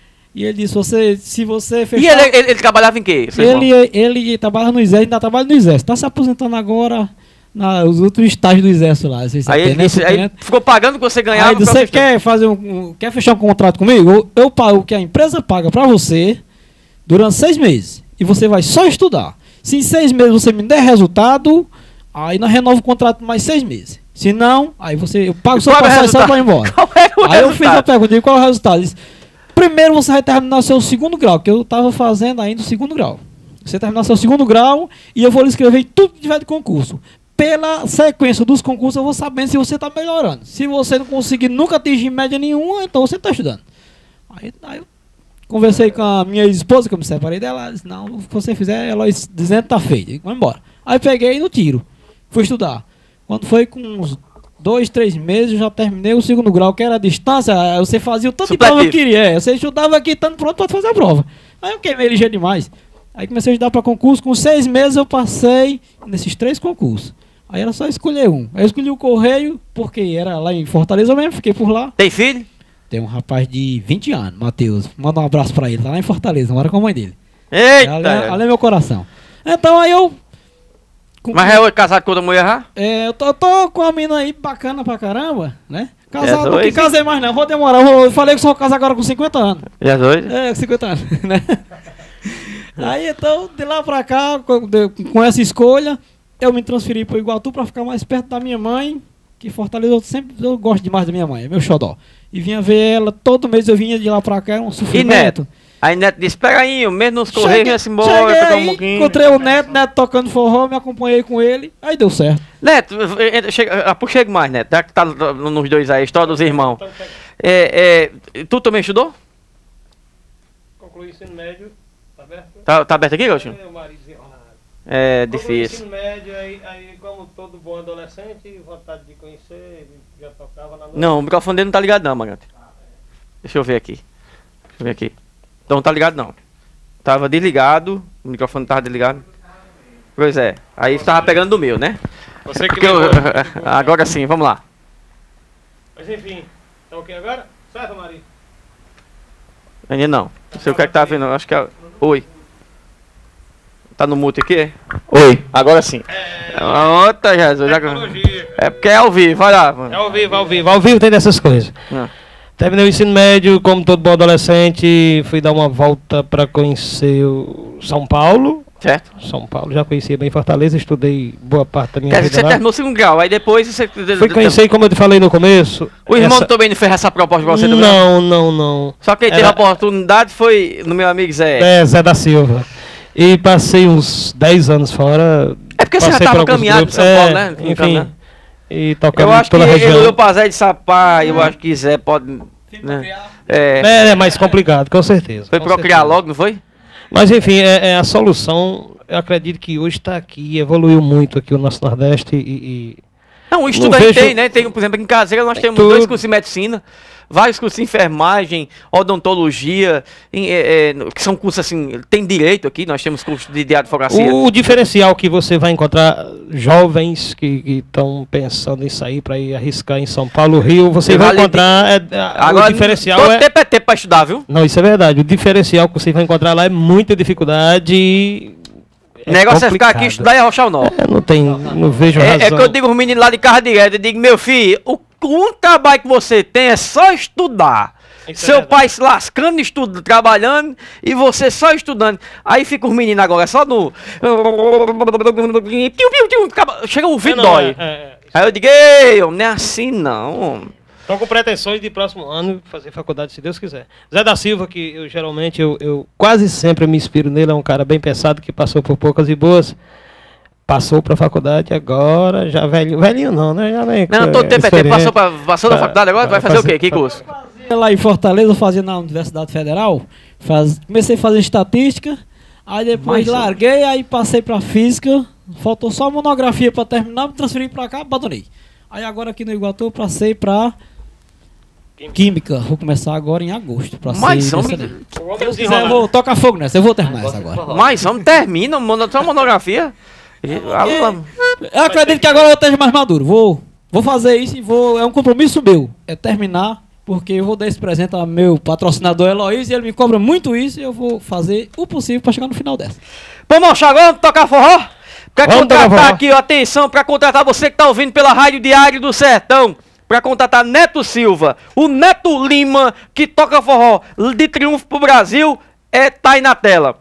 E ele disse, se você fechar... E ele trabalhava em quê? seu irmão? Ele trabalha no Exército, ainda trabalha no Exército. Tá se aposentando agora nos outros estágios do Exército lá. Aí ele disse, aí ficou pagando o que você ganhava. Aí pra você você quer fazer quer fechar um contrato comigo? Eu pago o que a empresa paga pra você durante 6 meses. E você vai só estudar. Se em 6 meses você me der resultado, aí nós renovamos o contrato mais 6 meses. Se não, aí eu pago o seu Qual é o passagem e sai resultado? pra ir embora. Qual é o Aí eu resultado? fiz a pergunta, digo, qual é o resultado? Ele disse, primeiro você vai terminar o seu 2º grau, que eu estava fazendo ainda o 2º grau. Você terminar seu 2º grau e eu vou lhe escrever em tudo que tiver de concurso. Pela sequência dos concursos eu vou sabendo se você está melhorando. Se você não conseguir nunca atingir média nenhuma, então você está estudando. Aí eu conversei com a minha esposa, que eu me separei dela, ela disse, não, o que você fizer, ela dizendo que tá feio. Eu digo, vamos embora. Aí peguei no tiro, fui estudar. Quando foi com uns 2, 3 meses, eu já terminei o 2º grau, que era a distância, você fazia o tanto de prova que queria. Você estudava aqui, tanto pronto para fazer a prova. Aí eu queimei ligeiro demais. Aí comecei a estudar para concurso, com 6 meses eu passei nesses 3 concursos. Aí era só escolher um. Aí eu escolhi o Correio, porque era lá em Fortaleza mesmo, fiquei por lá. Tem filho? Tem um rapaz de 20 anos, Matheus. Manda um abraço pra ele, tá lá em Fortaleza, mora com a mãe dele. Eita! Ali é meu coração. Então aí eu... Mas é hoje casado com outra mulher já? eu tô com uma mina aí bacana pra caramba, né? Casado, não que dois, casei mais não, vou demorar. Eu falei que sou casado agora com 50 anos. Já dois? Com 50 anos, né? Aí então, de lá pra cá, com essa escolha, eu me transferi pro Iguatu pra ficar mais perto da minha mãe, que Fortaleza eu gosto demais da minha mãe, é meu xodó. E vinha ver ela, todo mês eu vinha de lá pra cá, era um sofrimento. E Neto? Aí Neto disse, pega aí, mesmo nos correios, ia-se embora, cheguei pegar aí, um pouquinho. encontrei o Neto tocando forró, me acompanhei com ele, aí deu certo. Neto, chega mais, Neto, já que tá nos dois aí, história dos irmãos. Tu também estudou? Concluí o ensino médio, tá aberto? Tá aberto aqui, Gauchinho? O marido desenrolado. É Concluí o difícil. ensino médio, aí como todo bom adolescente, vontade de conhecer, já tocava lá no... Não, o microfone dele não tá ligado não, Magante. Deixa eu ver aqui. Então não tá ligado não. Tava desligado, o microfone tava desligado. Pois é, aí tava pegando do meu, né? Você que Porque agora sim, vamos lá. Mas enfim, tá ok agora? Certo, Maria? Ainda não. Não sei o que é que tá vendo, acho que é... Oi. Tá no mute aqui? Oi, agora sim. Outra, Jesus. É porque é ao vivo, vai lá. Mano. É ao vivo, ao vivo. Ao vivo tem dessas coisas. Terminei o ensino médio, como todo bom adolescente, fui dar uma volta para conhecer o São Paulo. Certo. São Paulo, já conhecia bem Fortaleza, estudei boa parte da minha Quer dizer vida que você lá. terminou o 2º grau, aí depois você... Fui conhecer, como eu te falei no começo... O irmão também não fez essa proposta pra você também? Não. Só quem teve a oportunidade foi no meu amigo Zé. É, Zé da Silva. E passei uns 10 anos fora. É porque você já passei tava por alguns caminhado em grupos, São Paulo, né? Enfim. E tocando Eu acho que toda a ele região. olhou pra Zé de Sapá, eu acho que Zé pode... Né? É mais complicado, com certeza. Foi com procriar certeza. logo, não foi? Mas enfim, a solução, eu acredito que hoje está aqui, evoluiu muito aqui o nosso Nordeste e Não, o estudo Não a gente vejo- tem, né? Tem, por exemplo, aqui em Caseira nós temos tudo. 2 cursos de medicina, vários cursos de enfermagem, odontologia, que são cursos assim, tem direito aqui, nós temos curso de advocacia. O diferencial que você vai encontrar jovens que estão pensando em sair para ir arriscar em São Paulo, Rio, você vai encontrar. Agora, o diferencial todo é. tempo é tempo pra estudar, viu? Não, isso é verdade. O diferencial que você vai encontrar lá é muita dificuldade. E O negócio é ficar aqui, complicado. estudar e arrochar o nó. Não vejo razão. É que eu digo aos meninos lá de casa direto, eu digo, meu filho, o trabalho que você tem é só estudar. Isso é Seu verdade. pai se lascando, trabalhando, e você só estudando. Aí fica os meninos agora só no... Chega o ouvido, dói. Aí eu digo, ei, homem, não é assim não. Estão com pretensões de próximo ano fazer faculdade, se Deus quiser. Zé da Silva, que eu geralmente, eu quase sempre me inspiro nele, é um cara bem pensado, que passou por poucas e boas. Passou para a faculdade agora, já velhinho não, né? Já vem, Não, todo tempo é tempo. Passou da Tá, faculdade agora, vai fazer o quê? Que curso? Lá em Fortaleza, eu fazia na Universidade Federal, comecei a fazer estatística, aí depois larguei, aí passei para física, faltou só a monografia para terminar, me transferi para cá, abandonei. Aí agora aqui no Iguatu, passei para Química, vou começar agora em agosto. Mas se homem, Deus quiser, eu vou tocar fogo nessa, eu vou terminar essa agora. mas homem, termina, manda só monografia. Eu acredito que agora eu esteja mais maduro. Vou fazer isso e é um compromisso meu. É terminar, porque eu vou dar esse presente ao meu patrocinador Eloís e ele me cobra muito isso e eu vou fazer o possível para chegar no final dessa. Vamos agora, vamos tocar forró? Pra Vamos tocar contratar forró. aqui, ó, atenção, pra contratar você que tá ouvindo pela Rádio Diário do Sertão. Pra contratar Neto Silva, o Neto Lima, que toca forró de triunfo pro Brasil, tá aí na tela.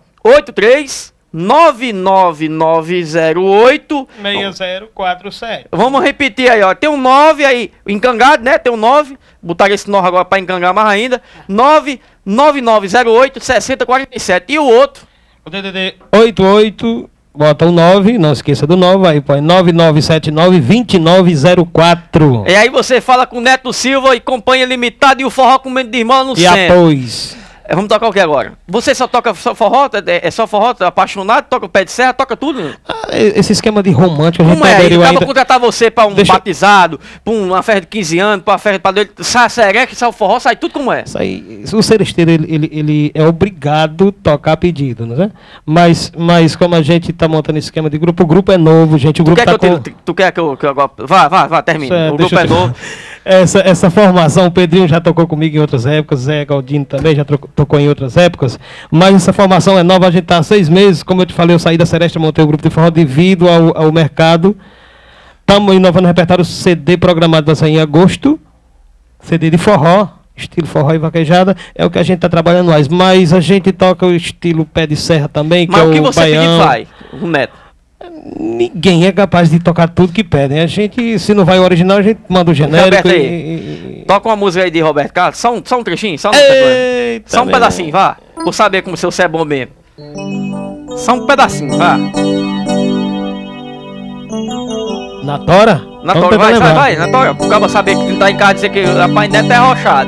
8399908 6047. Vamos repetir aí, ó. Tem um 9 aí, encangado, né? Tem um 9. Botar esse 9 agora pra encangar mais ainda. 99908 6047. E o outro? O DDD 88, bota o 9, não esqueça do 9, aí põe 9979-2904. E aí você fala com o Neto Silva e Companhia Limitada e o forró com medo de irmão no E centro. após. Vamos tocar o que agora? Você só toca só forró? É só forró? Tá apaixonado? Toca o pé de serra? Toca tudo? Esse esquema de romântico, a gente Como é? aderiu Ele ainda. tava contratar você pra um Deixa eu- batizado, pra uma festa de 15 anos, pra uma festa de padroeiro, sai a sereca, sai o forró, sai tudo como é. Isso aí, o seresteiro, ele é obrigado a tocar a pedido, não é? Mas como a gente tá montando esse esquema de grupo, o grupo é novo, gente, o grupo tá com... Tu quer que eu agora... Vá, termina. Isso é, O deixa grupo é eu- novo. Essa formação, o Pedrinho já tocou comigo em outras épocas, Zé Galdino também já tocou em outras épocas, mas essa formação é nova, a gente está há 6 meses, como eu te falei, eu saí da Seresta, montei o grupo de forró devido ao mercado, estamos inovando o repertório CD programado para sair em agosto, CD de forró, estilo forró e vaquejada, é o que a gente está trabalhando mais, mas a gente toca o estilo pé de serra também, Mas que é o que o você baião. pedir faz, o Neto. Ninguém é capaz de tocar tudo que pedem. A gente, se não vai o original, a gente manda o genérico. Roberto aí. Toca uma música aí de Roberto Carlos, só um trechinho, só um Eita, Só um pedacinho, vá. Por saber como você é bom mesmo. Só um pedacinho, vá. Na tora? Na Vamos tora, tentar lembrar. vai, na tora. Pro cara saber que tá em casa e dizer que o rapaz Neto é arrochado.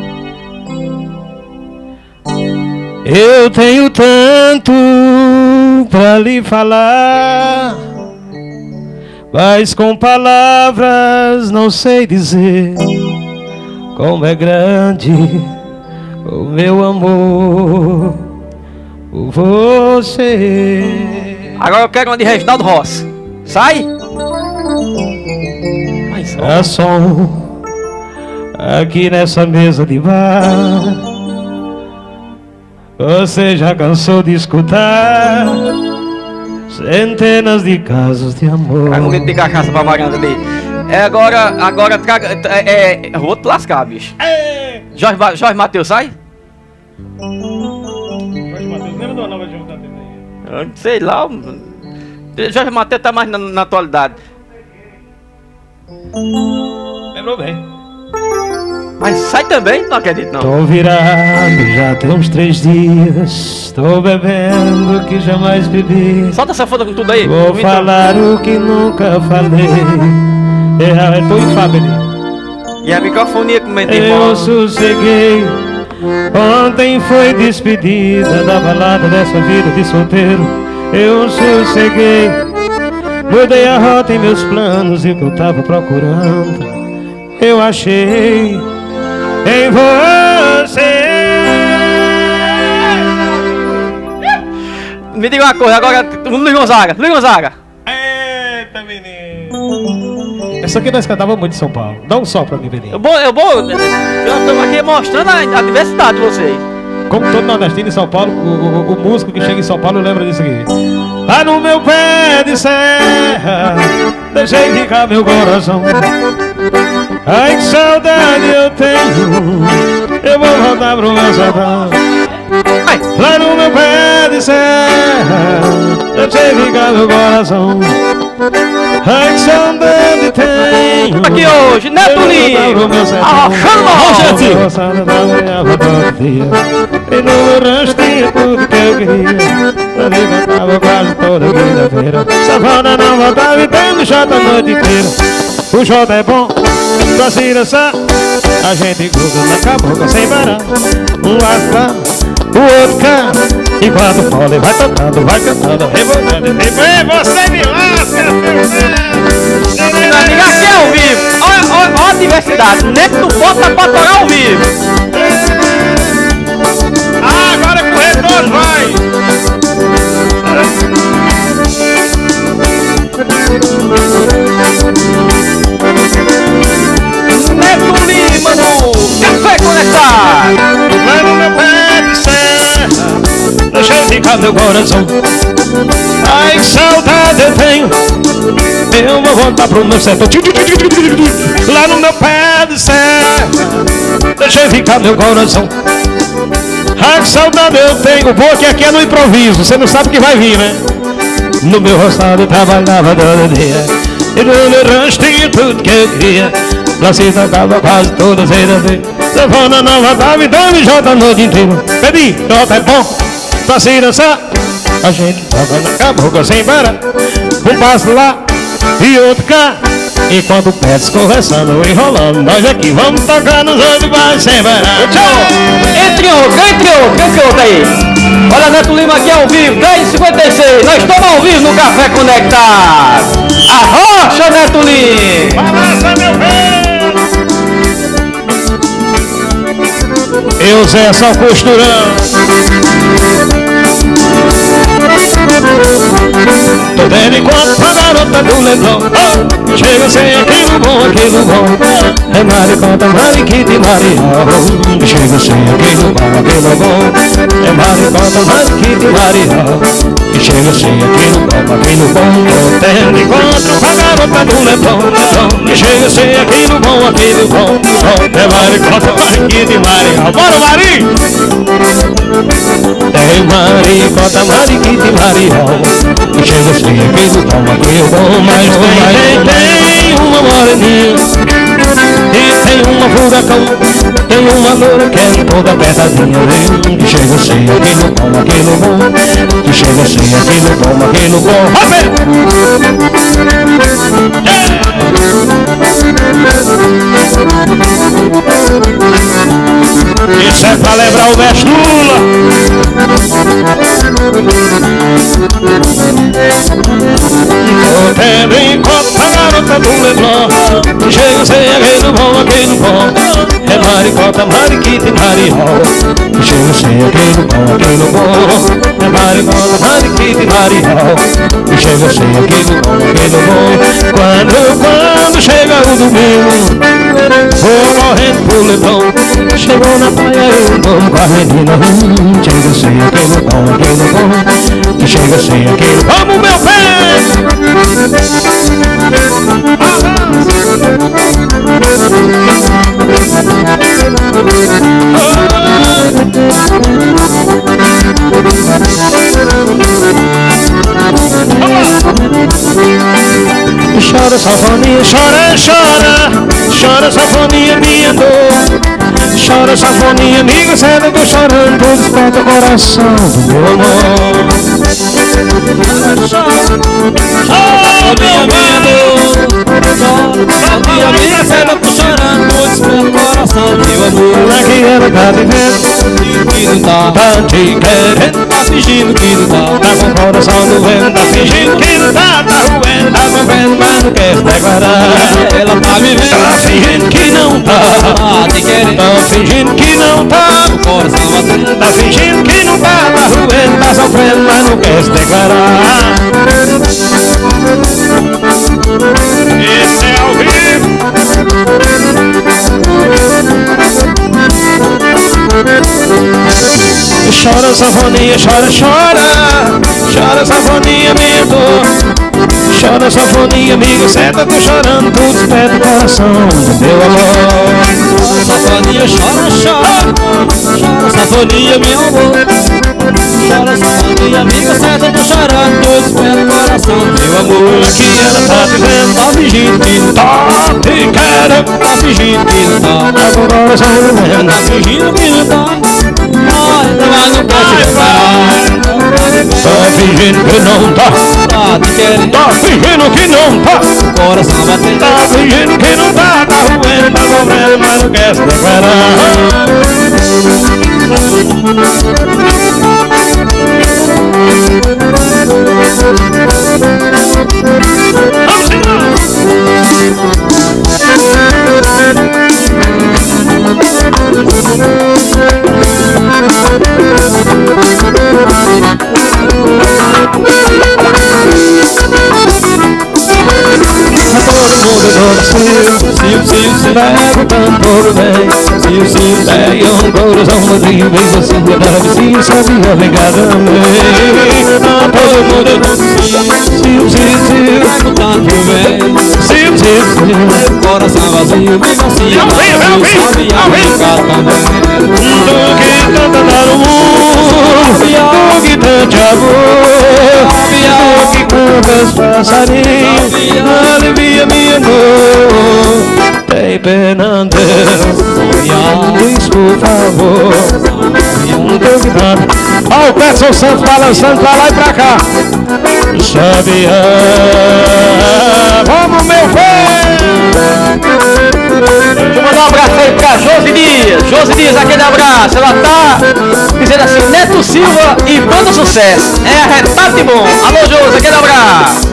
Eu tenho tanto pra lhe falar, mas com palavras não sei dizer como é grande o meu amor por você. Agora eu quero uma de Reginaldo Rossi. Sai! A som aqui nessa mesa de bar, você já cansou de escutar centenas de casos de amor. Vai um litro de cachaça pra varanda ali. Agora traga. Eu vou te lascar, bicho. Jorge Matheus, sai? Jorge Matheus, lembra da nova junta dele aí? Eu sei lá. Jorge Matheus tá mais na atualidade. Lembrou bem. Mas sai também? Não acredito, não. Tô virado, já tem uns 3 dias. Tô bebendo o que jamais bebi. Solta essa foda com tudo aí. Vou Vitor. falar o que nunca falei. Tô em Fábio ali. E a microfonia com o meu Eu irmão. sosseguei. Ontem foi despedida da balada dessa vida de solteiro. Eu sosseguei. Mudei a rota em meus planos e o que eu tava procurando eu achei em você. Me diga uma coisa, agora Luiz Gonzaga. Eita, menino. Essa aqui nós cantava muito em São Paulo. Dá um sol pra mim, Belinho. Eu tô aqui mostrando a diversidade de vocês. Como todo nordestino em São Paulo, o músico que chega em São Paulo lembra disso aqui. Lá no meu pé de serra, deixei ficar meu coração. Ai, que saudade eu tenho, eu vou voltar pro meu sertão. Lá no meu pé de serra, deixei ficar meu coração. Ai, que saudade tenho. Aqui hoje, Neto Lima, arrochando e no meu rancho tinha tudo que eu queria. Eu levantava quase toda quinta-feira. Safada não voltava e tem no shot a noite inteira. O shot é bom pra se dançar, a gente gruda na cabocla sem parar. Um lado cá, o outro cá, enquanto o fole vai tocando, vai cantando, rebolando. Você me lasca, aqui é ao vivo. Olha a diversidade. Neto bota pra tocar ao vivo. Agora com o retorno vai. Neto Lima no Café Conectado. Vai no meu pé de serra, deixa eu ficar meu coração. Ai, que saudade eu tenho, eu vou voltar pro meu sertão. Lá no meu pé de serra, deixa eu ficar meu coração. Ai, que saudade eu tenho. O bom é que aqui é no improviso, você não sabe o que vai vir, né? No meu roçado eu trabalhava todo dia, e no meu rancho tinha tudo que eu queria. Lá se tocava quase todas as vezes. Levando não voltava e dando jota a noite inteira. Pedi, jota é bom pra se dançar, a gente toca na cabocla sem parar. Um passo lá e outro cá, enquanto o pé conversando, enrolando. Nós aqui vamos tocar nos outros bares sem parar. Tchau! Entre outro aí. Olha, Neto Lima aqui ao vivo, 10h56. Nós estamos ao vivo no Café Conectado. Arrocha, Neto Lima! Balança, meu velho! Eu, Zé, só costurando. Tô vendo enquanto a garota do Leblon chega sem aquilo bom. É maricota, mariquita e marial. Chega sem aquilo bom. É maricota, mariquita e marial. Chega sem aquilo bom. Tô tendo encontro com a garota do Leblon. Chega sem aquilo bom. É maricota, mariquita e marial. Bora, Mari! É maricota, mariquita e marial. Chega sem aquilo bom. Mas tem uma moreninha e tem uma furacão, tem uma loura que é toda pesadinha. Que chega sem aquilo bom. Que chega sem aquilo bom. Isso é pra lembrar o mestre Lula. Tô tendo encontro a garota do Leblon. Chega sem aquele bom. É maricota, mariquita e marial. Chega sem aquele bom. É maricota, mariquita e marial. Chega sem aquele bom. Quando chega o domingo, vou morrendo pro Leblon. Chegou na praia eu vou com a menina. Chega sem aquele bom. Chega sem aquele. Vamos, meu pé! Chora, sanfoninha, chora, sanfoninha, minha dor. Chora, sanfoninha, amiga, sério, tô chorando, tudo espanta o coração do meu amor. Chora, minha dor. Minha amiga sempre tô chorando, tô esperando o coração, meu amor. Aqui ela tá vivendo, Que não tá, tá te querendo, tá fingindo que não tá. tá com o coração doendo, tá fingindo que não tá, tá roendo, tá sofrendo, mas não quer se declarar. Ela tá vivendo, Tá fingindo que não tá, tá te querendo, tá fingindo que não tá, o coração batendo. tá fingindo que não tá, tá roendo, tá sofrendo, mas não quer se declarar. Esse é ao vivo. Chora, sanfoninha, chora, chora. Chora, sanfoninha, minha dor. Chora, sanfoninha, amiga, senta, tô chorando, tudo espera do coração do meu amor. Sanfoninha, chora, chora. Chora, sanfoninha, meu amor. Chora, sanfoninha, amiga, senta, tô chorando, tô esperando o coração, meu amor. Aqui ela tá vivendo, Tá fingindo que não tá, tá te querendo, tá fingindo que não tá, tá com o coração doendo, tá fingindo que não tá. Mas não quer se declarar. tá fingindo que não tá, Tá te querendo, tá fingindo que não tá, o coração batendo. tá fingindo que não tá, tá roendo, tá sofrendo, mas não quer se declarar. Perguntando por bem, tem um coração vazio, bem você deve sim, sabia ligar também. Todo mundo Perguntando por bem, o coração vazio, mesmo assim, sabia ficar também. do que tanta dá no mundo, do que tanto amor, do que tantas passarinhos, alivia minha dor. Tem pena Deus, diz por favor. Do que tanto. Ó, o Peterson Santos balançando pra lá e pra cá. Sabia, vamos meu bem. Deixa eu mandar um abraço aí pra Josi Dias. Josi Dias, aquele abraço. Ela tá dizendo assim: Neto Silva e Banda Sucesso. É arretado de bom. Alô, Josi, aquele abraço.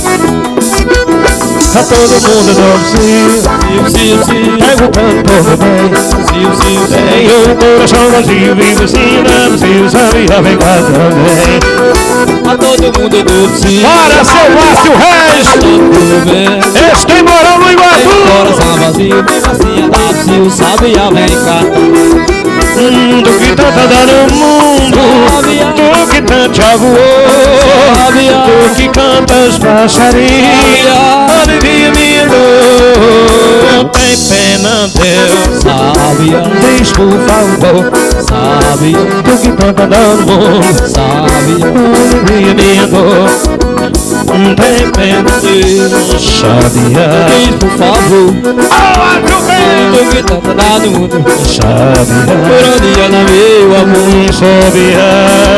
Tá todo mundo no perguntando por bem. Tem um coração vazio, vivo assim, não preciso sabia vem cá também. A todo mundo do sim. Para seu Márcio Reis, Tudo bem. esse tem moral no Iguatu. Coração vazio, mesmo assim, é vazio, sabia vem cá. Do que tanta dá no mundo, do que tanto já voou, do que cantas passarinhos, alivia minha dor. Tem pena Deus, Sabia, diz por favor, sabia, do que tanta dá no mundo, sabia. alivia minha dor. Tem pena Deus, sabia, Diz por favor, do que tanta dá no mundo. sabia, Por onde anda meu amor. sabia.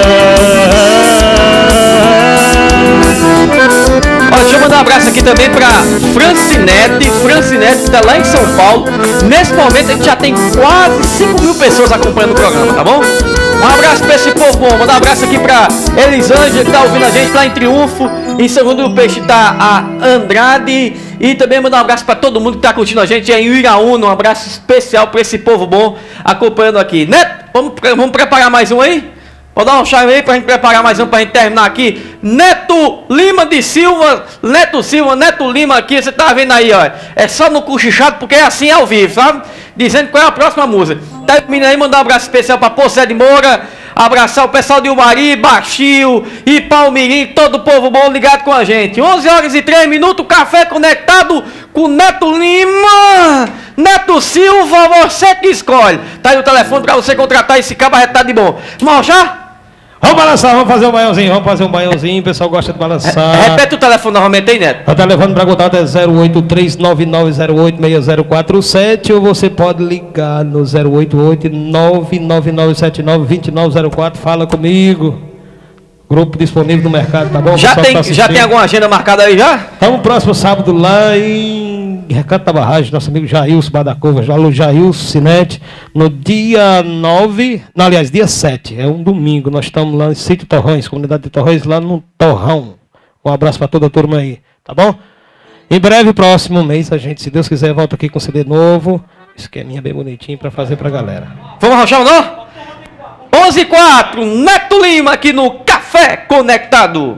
Ó, deixa eu mandar um abraço aqui também pra Francinete. Francinete tá lá em São Paulo. Nesse momento a gente já tem quase 5 mil pessoas acompanhando o programa, tá bom? Um abraço pra esse povo bom. Mandar um abraço aqui pra Elisângela, que tá ouvindo a gente lá em Triunfo. Em Segundo do Peixe tá a Andrade. E também mandar um abraço pra todo mundo que tá curtindo a gente em Iraúna. Um abraço especial pra esse povo bom acompanhando aqui. Neto, vamos preparar mais um aí? Pode dar um chave aí pra gente preparar mais um pra gente terminar aqui. Neto Lima de Silva, Neto Lima aqui, você tá vendo aí, ó. É só no cochichado porque é assim ao vivo, sabe? Dizendo qual é a próxima música. Tá terminando aí, mandar um abraço especial pra Poçé de Moura. Abraçar o pessoal de Umari, Baixio e Palmirim, todo o povo bom ligado com a gente. 11 horas e 3 minutos, café conectado com Neto Lima. Neto Silva, você que escolhe. Tá aí o telefone pra você contratar esse cabo arretado de bom. Vamos já? Vamos balançar, vamos fazer um baiãozinho, o pessoal gosta de balançar. Repete o telefone novamente aí, Neto. O telefone para contato é 08399086047 ou você pode ligar no 088-99979-2904, fala comigo. Grupo disponível no mercado, tá bom? Já tem alguma agenda marcada aí já? Estamos próximo sábado lá em Recanto da Barragem, nosso amigo Jailson Badacovas, lá no Jailson Cinete, no dia 9, não, aliás, dia 7, é um domingo, nós estamos lá em Sítio Torrões, comunidade de Torrões, lá no Torrão. Um abraço para toda a turma aí, tá bom? Em breve, próximo mês, a gente, se Deus quiser, volta aqui com CD novo, esqueminha bem bonitinho para fazer pra galera. Vamos arrochar ou não? 11:04, Neto Lima aqui no Café Conectado.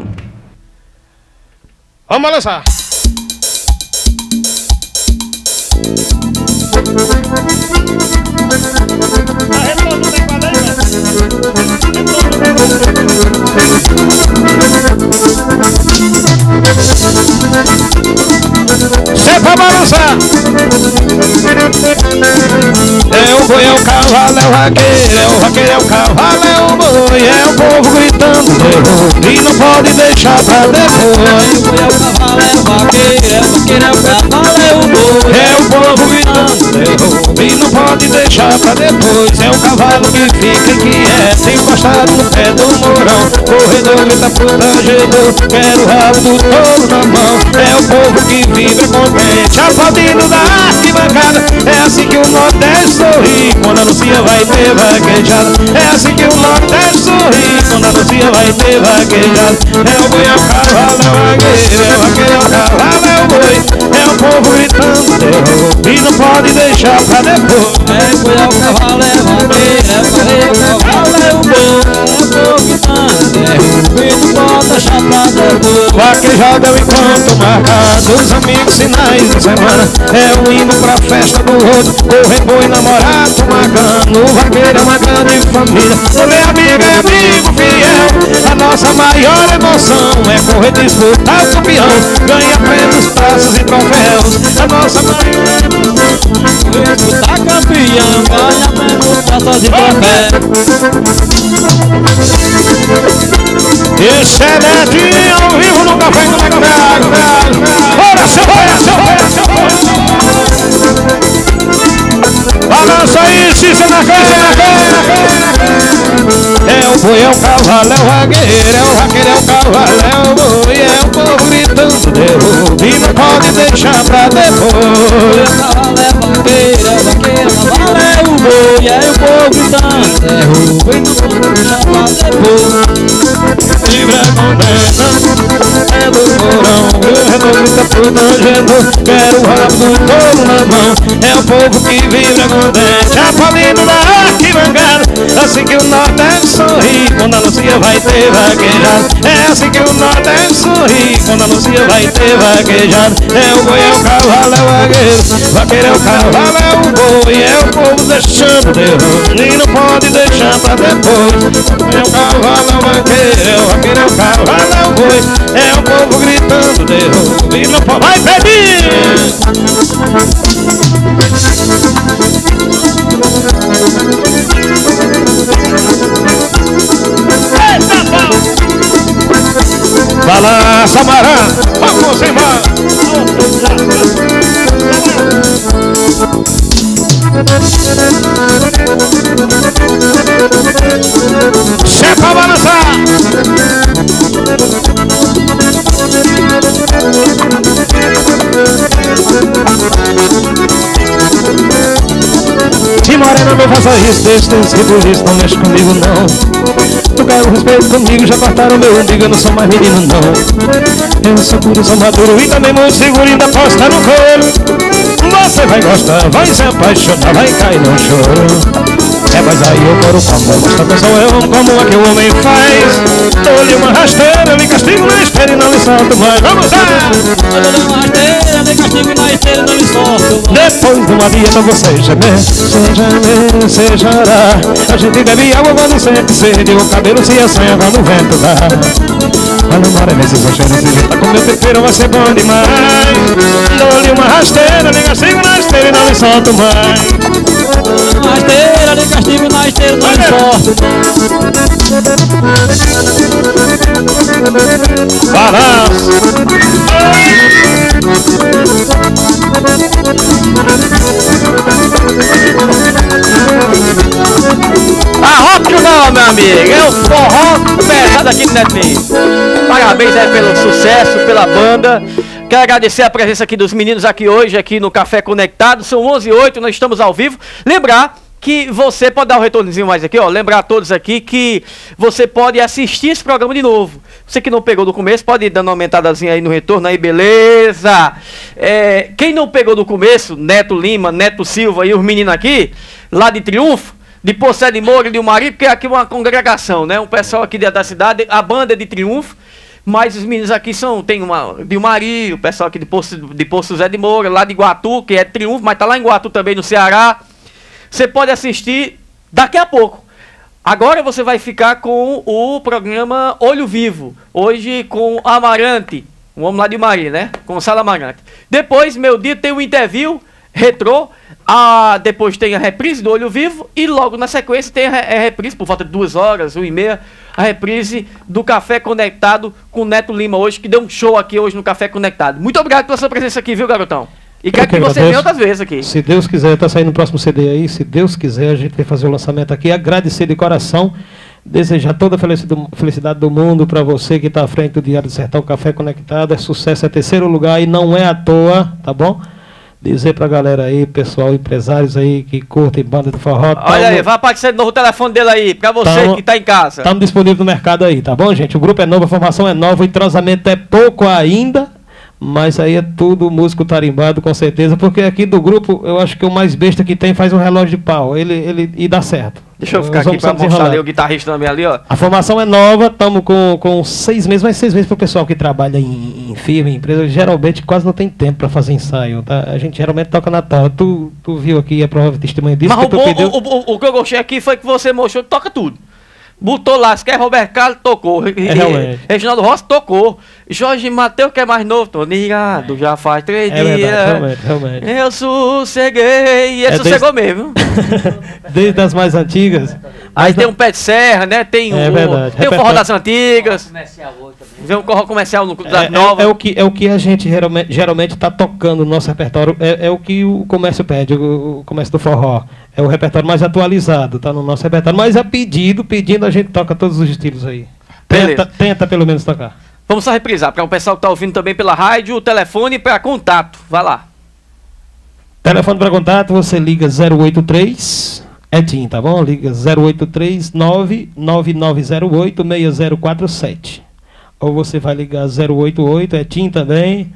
Vamos lançar. Cê pra balançar. É o boi, é o cavalo, é o vaqueiro, é o vaqueiro, é o cavalo, é o boi, é o povo gritando terror, e não pode deixar pra depois. O boi é o cavalo, é o vaqueiro, é o vaqueiro, é o cavalo, é o boi. É o povo gritando terror, e não pode deixar pra depois. É o cavalo que fica inquieto, encostado no pé do morão, corredor grita protegedor, quero o rabo do touro na mão. É o povo que vibra contente, aplaudindo da arquibancada. É assim que o Nordeste sorri, quando anuncia vai ter vaquejada. É assim que o Nordeste sorri, quando anuncia vai ter vaquejada. É o boi, é o cavalo, é o vaqueiro, é o vaqueiro, é o cavalo, é o boi. É o povo gritando terror, e não pode deixar pra depois. É o boi, é o cavalo, é o vaqueiro, é o vaqueiro, é o cavalo, é o boi. É o povo gritando terror, e não pode deixar pra depois. Vaquejada é o encontro marcado, os amigos, sinais de semana. É um hino pra festa do outro, correr boi, namorado, marcando. O vaqueiro é uma grande família, ele é amigo fiel. A nossa maior emoção é correr, disputar o campeão, ganha prêmios, taças e troféus. A nossa maior emoção é disputar campeão, ganha prêmios, taças e troféus. Esse é Netinho ao vivo no Café Conectado. Oração, oração, oração. Balança aí, Cícero na cara. É o boi, é o cavalo, é o vaqueiro, é o vaqueiro, é o cavalo, é o boi. É o povo gritando terror, e não pode deixar pra depois. O cavalo é o vaqueiro, é o vaqueiro, o cavalo é o boi. É o povo gritando terror, e não pode deixar pra depois. Vibra contente, é do porão, corredor grita protegendo, quero o rabo do touro na mão. É o povo que vibra contente, aplaudindo na arquibancada. Assim que o Nordeste sorri, quando anuncia vai ter vaquejada. É assim que o Nordeste sorri, quando anuncia vai ter vaquejada. É o boi, é o cavalo, é o vaqueiro, vaqueiro é o cavalo, é o boi. É o povo deixando terror, e não pode deixar pra depois. É o cavalo, é o vaqueiro, é o vaqueiro, é o cavalo, é o boi. É o povo gritando terror, e não pode... Vai pedir! Balança, Marã, vamos embora. Se é pra balançar. De morena não faça isso, deixa por isso, não mexe comigo não. Tu quer o respeito comigo, já cortaram meu umbigo, eu não sou mais menino não. Eu sou puro, sou maduro e também muito seguro, ainda posso estar no couro. Você vai gostar, vai se apaixonar, vai cair no choro. É, mas aí eu moro como, mas também sou eu, como é que o homem faz. Dou-lhe uma rasteira, me castigo na esteira e não lhe solto mais. Vamos lá! Dou-lhe uma rasteira, me castigo na esteira e não lhe solto mais. Depois de uma dieta você gemer, você chorar. A gente bebe água quando sente sede, o cabelo se assanha quando o vento dá. Olha o mar é nesse exagero, se junta com meu tempero vai ser bom demais. Dou-lhe uma rasteira, me castigo na esteira e não lhe solto mais. Uma esteira, de castigo na esteira, não importa. Balança. Arrocha o meu amigo. É o forró pesado aqui do Netinho. Parabéns aí pelo sucesso, pela banda. Quero agradecer a presença aqui dos meninos aqui hoje, aqui no Café Conectado. São 11h08, nós estamos ao vivo. Lembrar que você pode dar um retornozinho mais aqui, ó. Lembrar a todos aqui que você pode assistir esse programa de novo. Você que não pegou do começo, pode ir dando uma aumentadazinha aí no retorno aí, beleza? Quem não pegou do começo, Neto Lima, Neto Silva e os meninos aqui, lá de Triunfo, de Poçé de Moura e de Umari, porque aqui é uma congregação, né? Um pessoal aqui da cidade, a banda é de Triunfo. Mas os meninos aqui tem uma de Umari, o pessoal aqui de Poço Zé de Moura, lá de Iguatu, que é Triunfo, mas tá lá em Iguatu também, no Ceará. Você pode assistir daqui a pouco. Agora você vai ficar com o programa Olho Vivo, hoje com Amarante, um homem lá de Umari, né? Com o Sala Amarante. Depois, meu dia, tem o interview retrô. Depois tem a reprise do Olho Vivo e logo na sequência tem a reprise, por volta de 2h, 1h30, a reprise do Café Conectado com o Neto Lima hoje, que deu um show aqui hoje no Café Conectado. Muito obrigado pela sua presença aqui, viu, garotão? E quero que você venha outras vezes aqui. Se Deus quiser, tá saindo o próximo CD aí, se Deus quiser, a gente vai fazer o lançamento aqui, agradecer de coração, desejar toda a felicidade do mundo para você que está à frente do Diário do Sertão, Café Conectado, é sucesso, é terceiro lugar e não é à toa, tá bom? Dizer pra galera aí, pessoal, empresários aí que curtem banda de forró. Olha aí, vai aparecer de novo o telefone dele aí, pra você que tá em casa. Estamos disponíveis no mercado aí, tá bom, gente? O grupo é novo, a formação é nova, o entrosamento é pouco ainda, mas aí é tudo músico tarimbado, com certeza, porque aqui do grupo, eu acho que o mais besta que tem faz um relógio de pau, e dá certo. Deixa eu ficar aqui pra mostrar ali o guitarrista também ali, ó. A formação é nova, estamos com 6 meses, mas 6 meses pro pessoal que trabalha em firma, em empresa, geralmente quase não tem tempo para fazer ensaio, tá? A gente geralmente toca na tela. Tu viu aqui a prova de testemunha disso? Mas o que eu gostei aqui foi que você mostrou que toca tudo. Botou lá, se quer Roberto Carlos, tocou. Reginaldo Rossi, tocou. Jorge Mateus, que é mais novo, tô ligado, já faz 3 dias. Realmente. Eu sosseguei. E ele sossegou mesmo. Desde as mais antigas. Aí tem um pé de serra, né? Tem tem o forró das antigas. Tem um forró comercial no das novas. É o que a gente geralmente está tocando no nosso repertório. É o que o comércio pede, o comércio do forró. É o repertório mais atualizado, tá no nosso repertório. Mas é pedindo a gente toca todos os estilos aí. Tenta pelo menos tocar. Vamos só reprisar, para o pessoal que está ouvindo também pela rádio, o telefone para contato. Vai lá. Telefone para contato, você liga 083, é TIM, tá bom? Liga 083 99908 6047. Ou você vai ligar 088, é TIM também,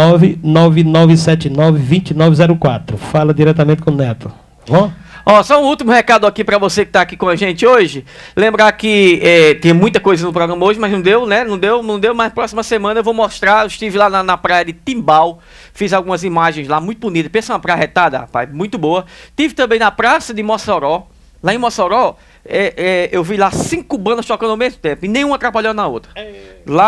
99979 2904. Fala diretamente com o Neto. Bom? Ó, só um último recado aqui pra você que tá aqui com a gente hoje. Lembrar que tem muita coisa no programa hoje, mas não deu, né? Não deu, mas próxima semana eu vou mostrar. Eu estive lá na praia de Timbal, fiz algumas imagens lá muito bonitas. Pensa uma praia retada, rapaz, muito boa. Tive também na praça de Mossoró. Lá em Mossoró, eu vi lá 5 bandas tocando ao mesmo tempo, e nenhuma atrapalhou na outra. Lá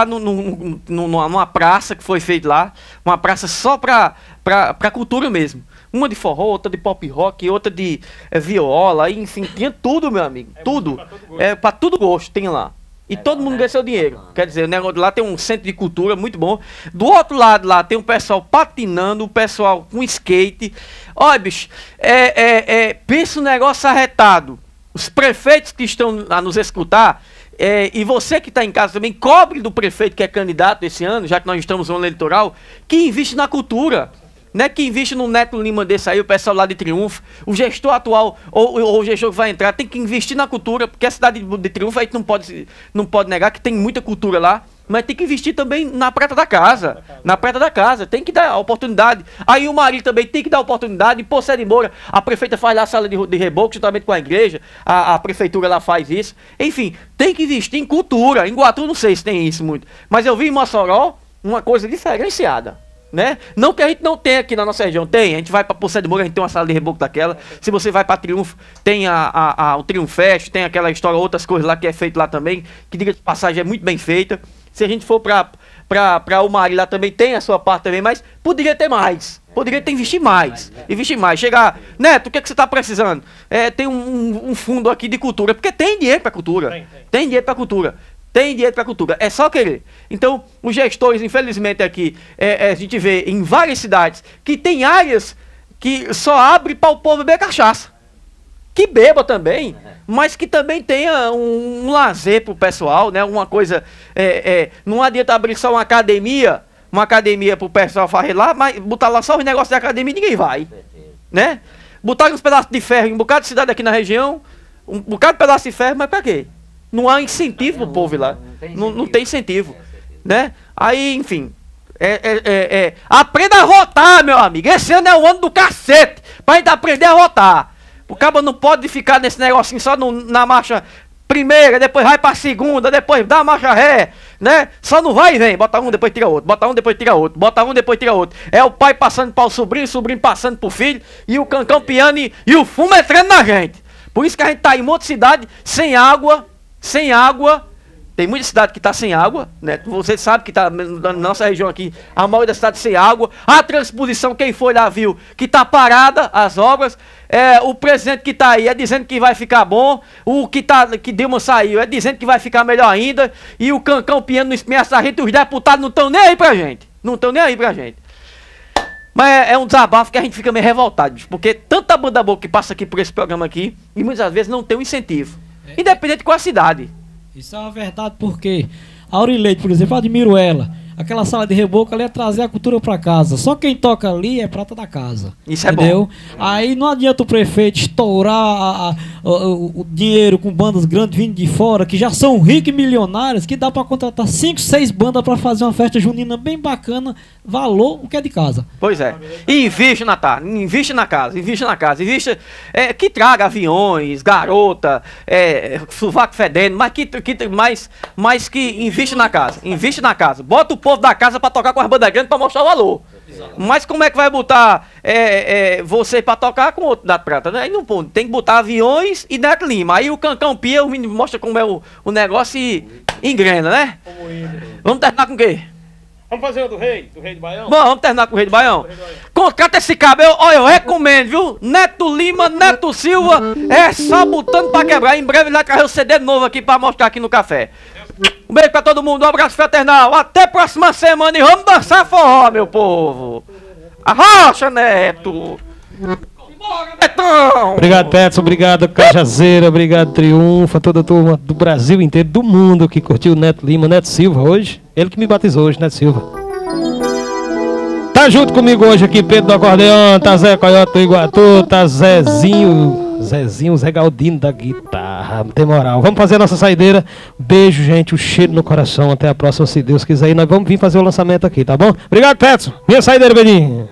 numa praça que foi feita lá, uma praça só pra cultura mesmo. Uma de forró, outra de pop rock, outra de viola, enfim, tinha tudo, meu amigo. Tudo. Pra todo gosto, tem lá. E todo mundo ganha seu dinheiro. Quer dizer, o negócio de lá tem um centro de cultura muito bom. Do outro lado lá tem um pessoal patinando, o pessoal com skate. Olha, bicho, pensa um negócio arretado. Os prefeitos que estão a nos escutar, e você que está em casa também, cobre do prefeito que é candidato esse ano, já que nós estamos no ano eleitoral, que investe na cultura. Né, que investe no Neto Lima desse aí, o pessoal lá de Triunfo, o gestor atual, ou o gestor que vai entrar, tem que investir na cultura, porque a cidade de Triunfo, a gente não pode negar que tem muita cultura lá, mas tem que investir também na prata da casa, tem que dar a oportunidade. Aí o Mari também tem que dar oportunidade, em Poçé de Moura, a prefeita faz lá a sala de reboco, juntamente com a igreja, a prefeitura lá faz isso, enfim, tem que investir em cultura. Em Iguatu não sei se tem isso muito, mas eu vi em Mossoró uma coisa diferenciada. Né? Não que a gente não tenha aqui na nossa região, tem, a gente vai para Poçé de Moura, a gente tem uma sala de reboco daquela. Se você vai para Triunfo, tem o Triunfest, tem aquela história, outras coisas lá que é feito lá também, que diga de passagem é muito bem feita. Se a gente for para o Mari lá também tem a sua parte também, mas poderia ter mais, poderia ter investir mais. Chegar, Neto, o que é que você está precisando? Tem um fundo aqui de cultura, porque tem dinheiro para cultura, tem dinheiro para cultura. Tem dinheiro para cultura, é só querer. Então, os gestores, infelizmente, aqui, a gente vê em várias cidades que tem áreas que só abre para o povo beber cachaça. que beba também, mas que também tenha um lazer pro pessoal, né? Uma coisa, não adianta abrir só uma academia pro pessoal fazer lá, mas botar lá só os negócios de academia e ninguém vai, né? Botar uns pedaços de ferro em um bocado de cidade aqui na região, um bocado de pedaço de ferro, mas pra quê? Não há incentivo pro povo ir lá, não tem incentivo, né? Aí, enfim, aprenda a votar, meu amigo, esse ano é o ano do cacete, pra gente aprender a votar. O cabo não pode ficar nesse negocinho só na marcha primeira, depois vai pra segunda, depois dá a marcha ré, né? Só não vai e vem, bota um, depois tira outro, bota um, depois tira outro, bota um, depois tira outro. É o pai passando para o sobrinho passando pro filho, e o cancão piano e o fumo entrando na gente. Por isso que a gente tá em um monte de cidade sem água. Tem muita cidade que está sem água, né? Você sabe que está na nossa região aqui, a maioria das cidades sem água. A transposição, quem foi lá viu que está parada as obras. O presidente que está aí é dizendo que vai ficar bom. Que Dilma saiu é dizendo que vai ficar melhor ainda. E o cancão piano no espinhaço da gente, os deputados não estão nem aí pra gente. Mas é um desabafo que a gente fica meio revoltado, porque tanta banda boa que passa aqui por esse programa aqui, e muitas vezes não tem um incentivo. Independente de qual a cidade. Isso é uma verdade, porque a Aurileite, por exemplo, eu admiro ela. Aquela sala de reboco ali é trazer a cultura pra casa. Só quem toca ali é prata da casa. Isso entendeu? É bom. Aí não adianta o prefeito estourar o dinheiro com bandas grandes vindo de fora, que já são ricos e milionários, que dá pra contratar 5, 6 bandas pra fazer uma festa junina bem bacana, valor o que é de casa. Pois é. E investe na casa. Que traga aviões, garota, sovaco fedendo, mas que investe na casa. Bota o povo da casa pra tocar com as bandas grandes pra mostrar o valor. Exatamente. Mas como é que vai botar você pra tocar com outro da prata, né? Aí não pode, tem que botar aviões e Neto Lima. Aí o Cancão Pia, o menino mostra como é o negócio e engrena, né? Vamos terminar com o quê? Vamos fazer o do rei do Baião? Bom, vamos terminar com o rei do Baião. Contrata esse cabelo, olha, eu recomendo, viu? Neto Lima, Neto Silva, é só botando pra quebrar. Em breve ele vai trazer o CD novo aqui pra mostrar aqui no café. Um beijo pra todo mundo, um abraço fraternal. Até a próxima semana e vamos dançar forró, meu povo. Arrocha, Neto. Netão. Obrigado, Petson. Obrigado, Cajazeira. Obrigado, Triunfo. A toda a turma do Brasil inteiro, do mundo que curtiu o Neto Lima, Neto Silva hoje. Ele que me batizou hoje, Neto Silva. Tá junto comigo hoje aqui, Pedro do Acordeão. Tá Zé Coyote do Iguatu. Tá Zezinho, Zé Galdino da guitarra. Não tem moral. Vamos fazer a nossa saideira. Beijo, gente. O cheiro no coração. Até a próxima, se Deus quiser. E nós vamos vir fazer o lançamento aqui, tá bom? Obrigado, Petson. Minha saideira, Bedinho.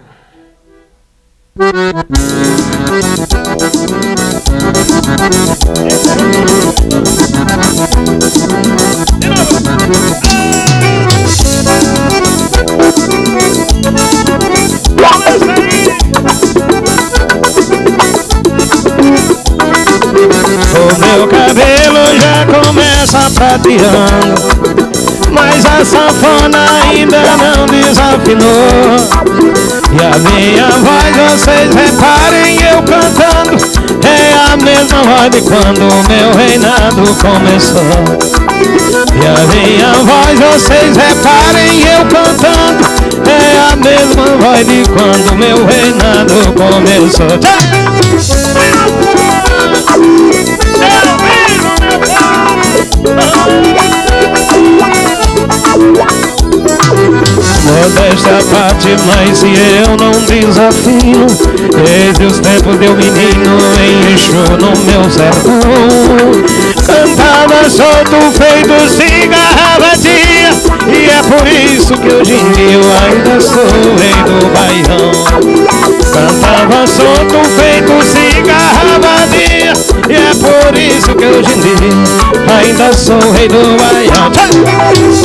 O meu cabelo já começa prateando, mas a sanfona ainda não desafinou. E a minha voz, vocês reparem, eu cantando, é a mesma voz de quando o meu reinado começou. E a minha voz, vocês reparem, eu cantando, é a mesma voz de quando o meu reinado começou. Modesta parte, mas se eu não desafio, desde os tempos de menino em Exu no meu sertão, cantava solto feito cigarra dia, e é por isso que hoje em dia eu ainda sou rei do Baião. Cantava solto feito cigarra dia, e é por isso que hoje em dia ainda sou rei do Baião.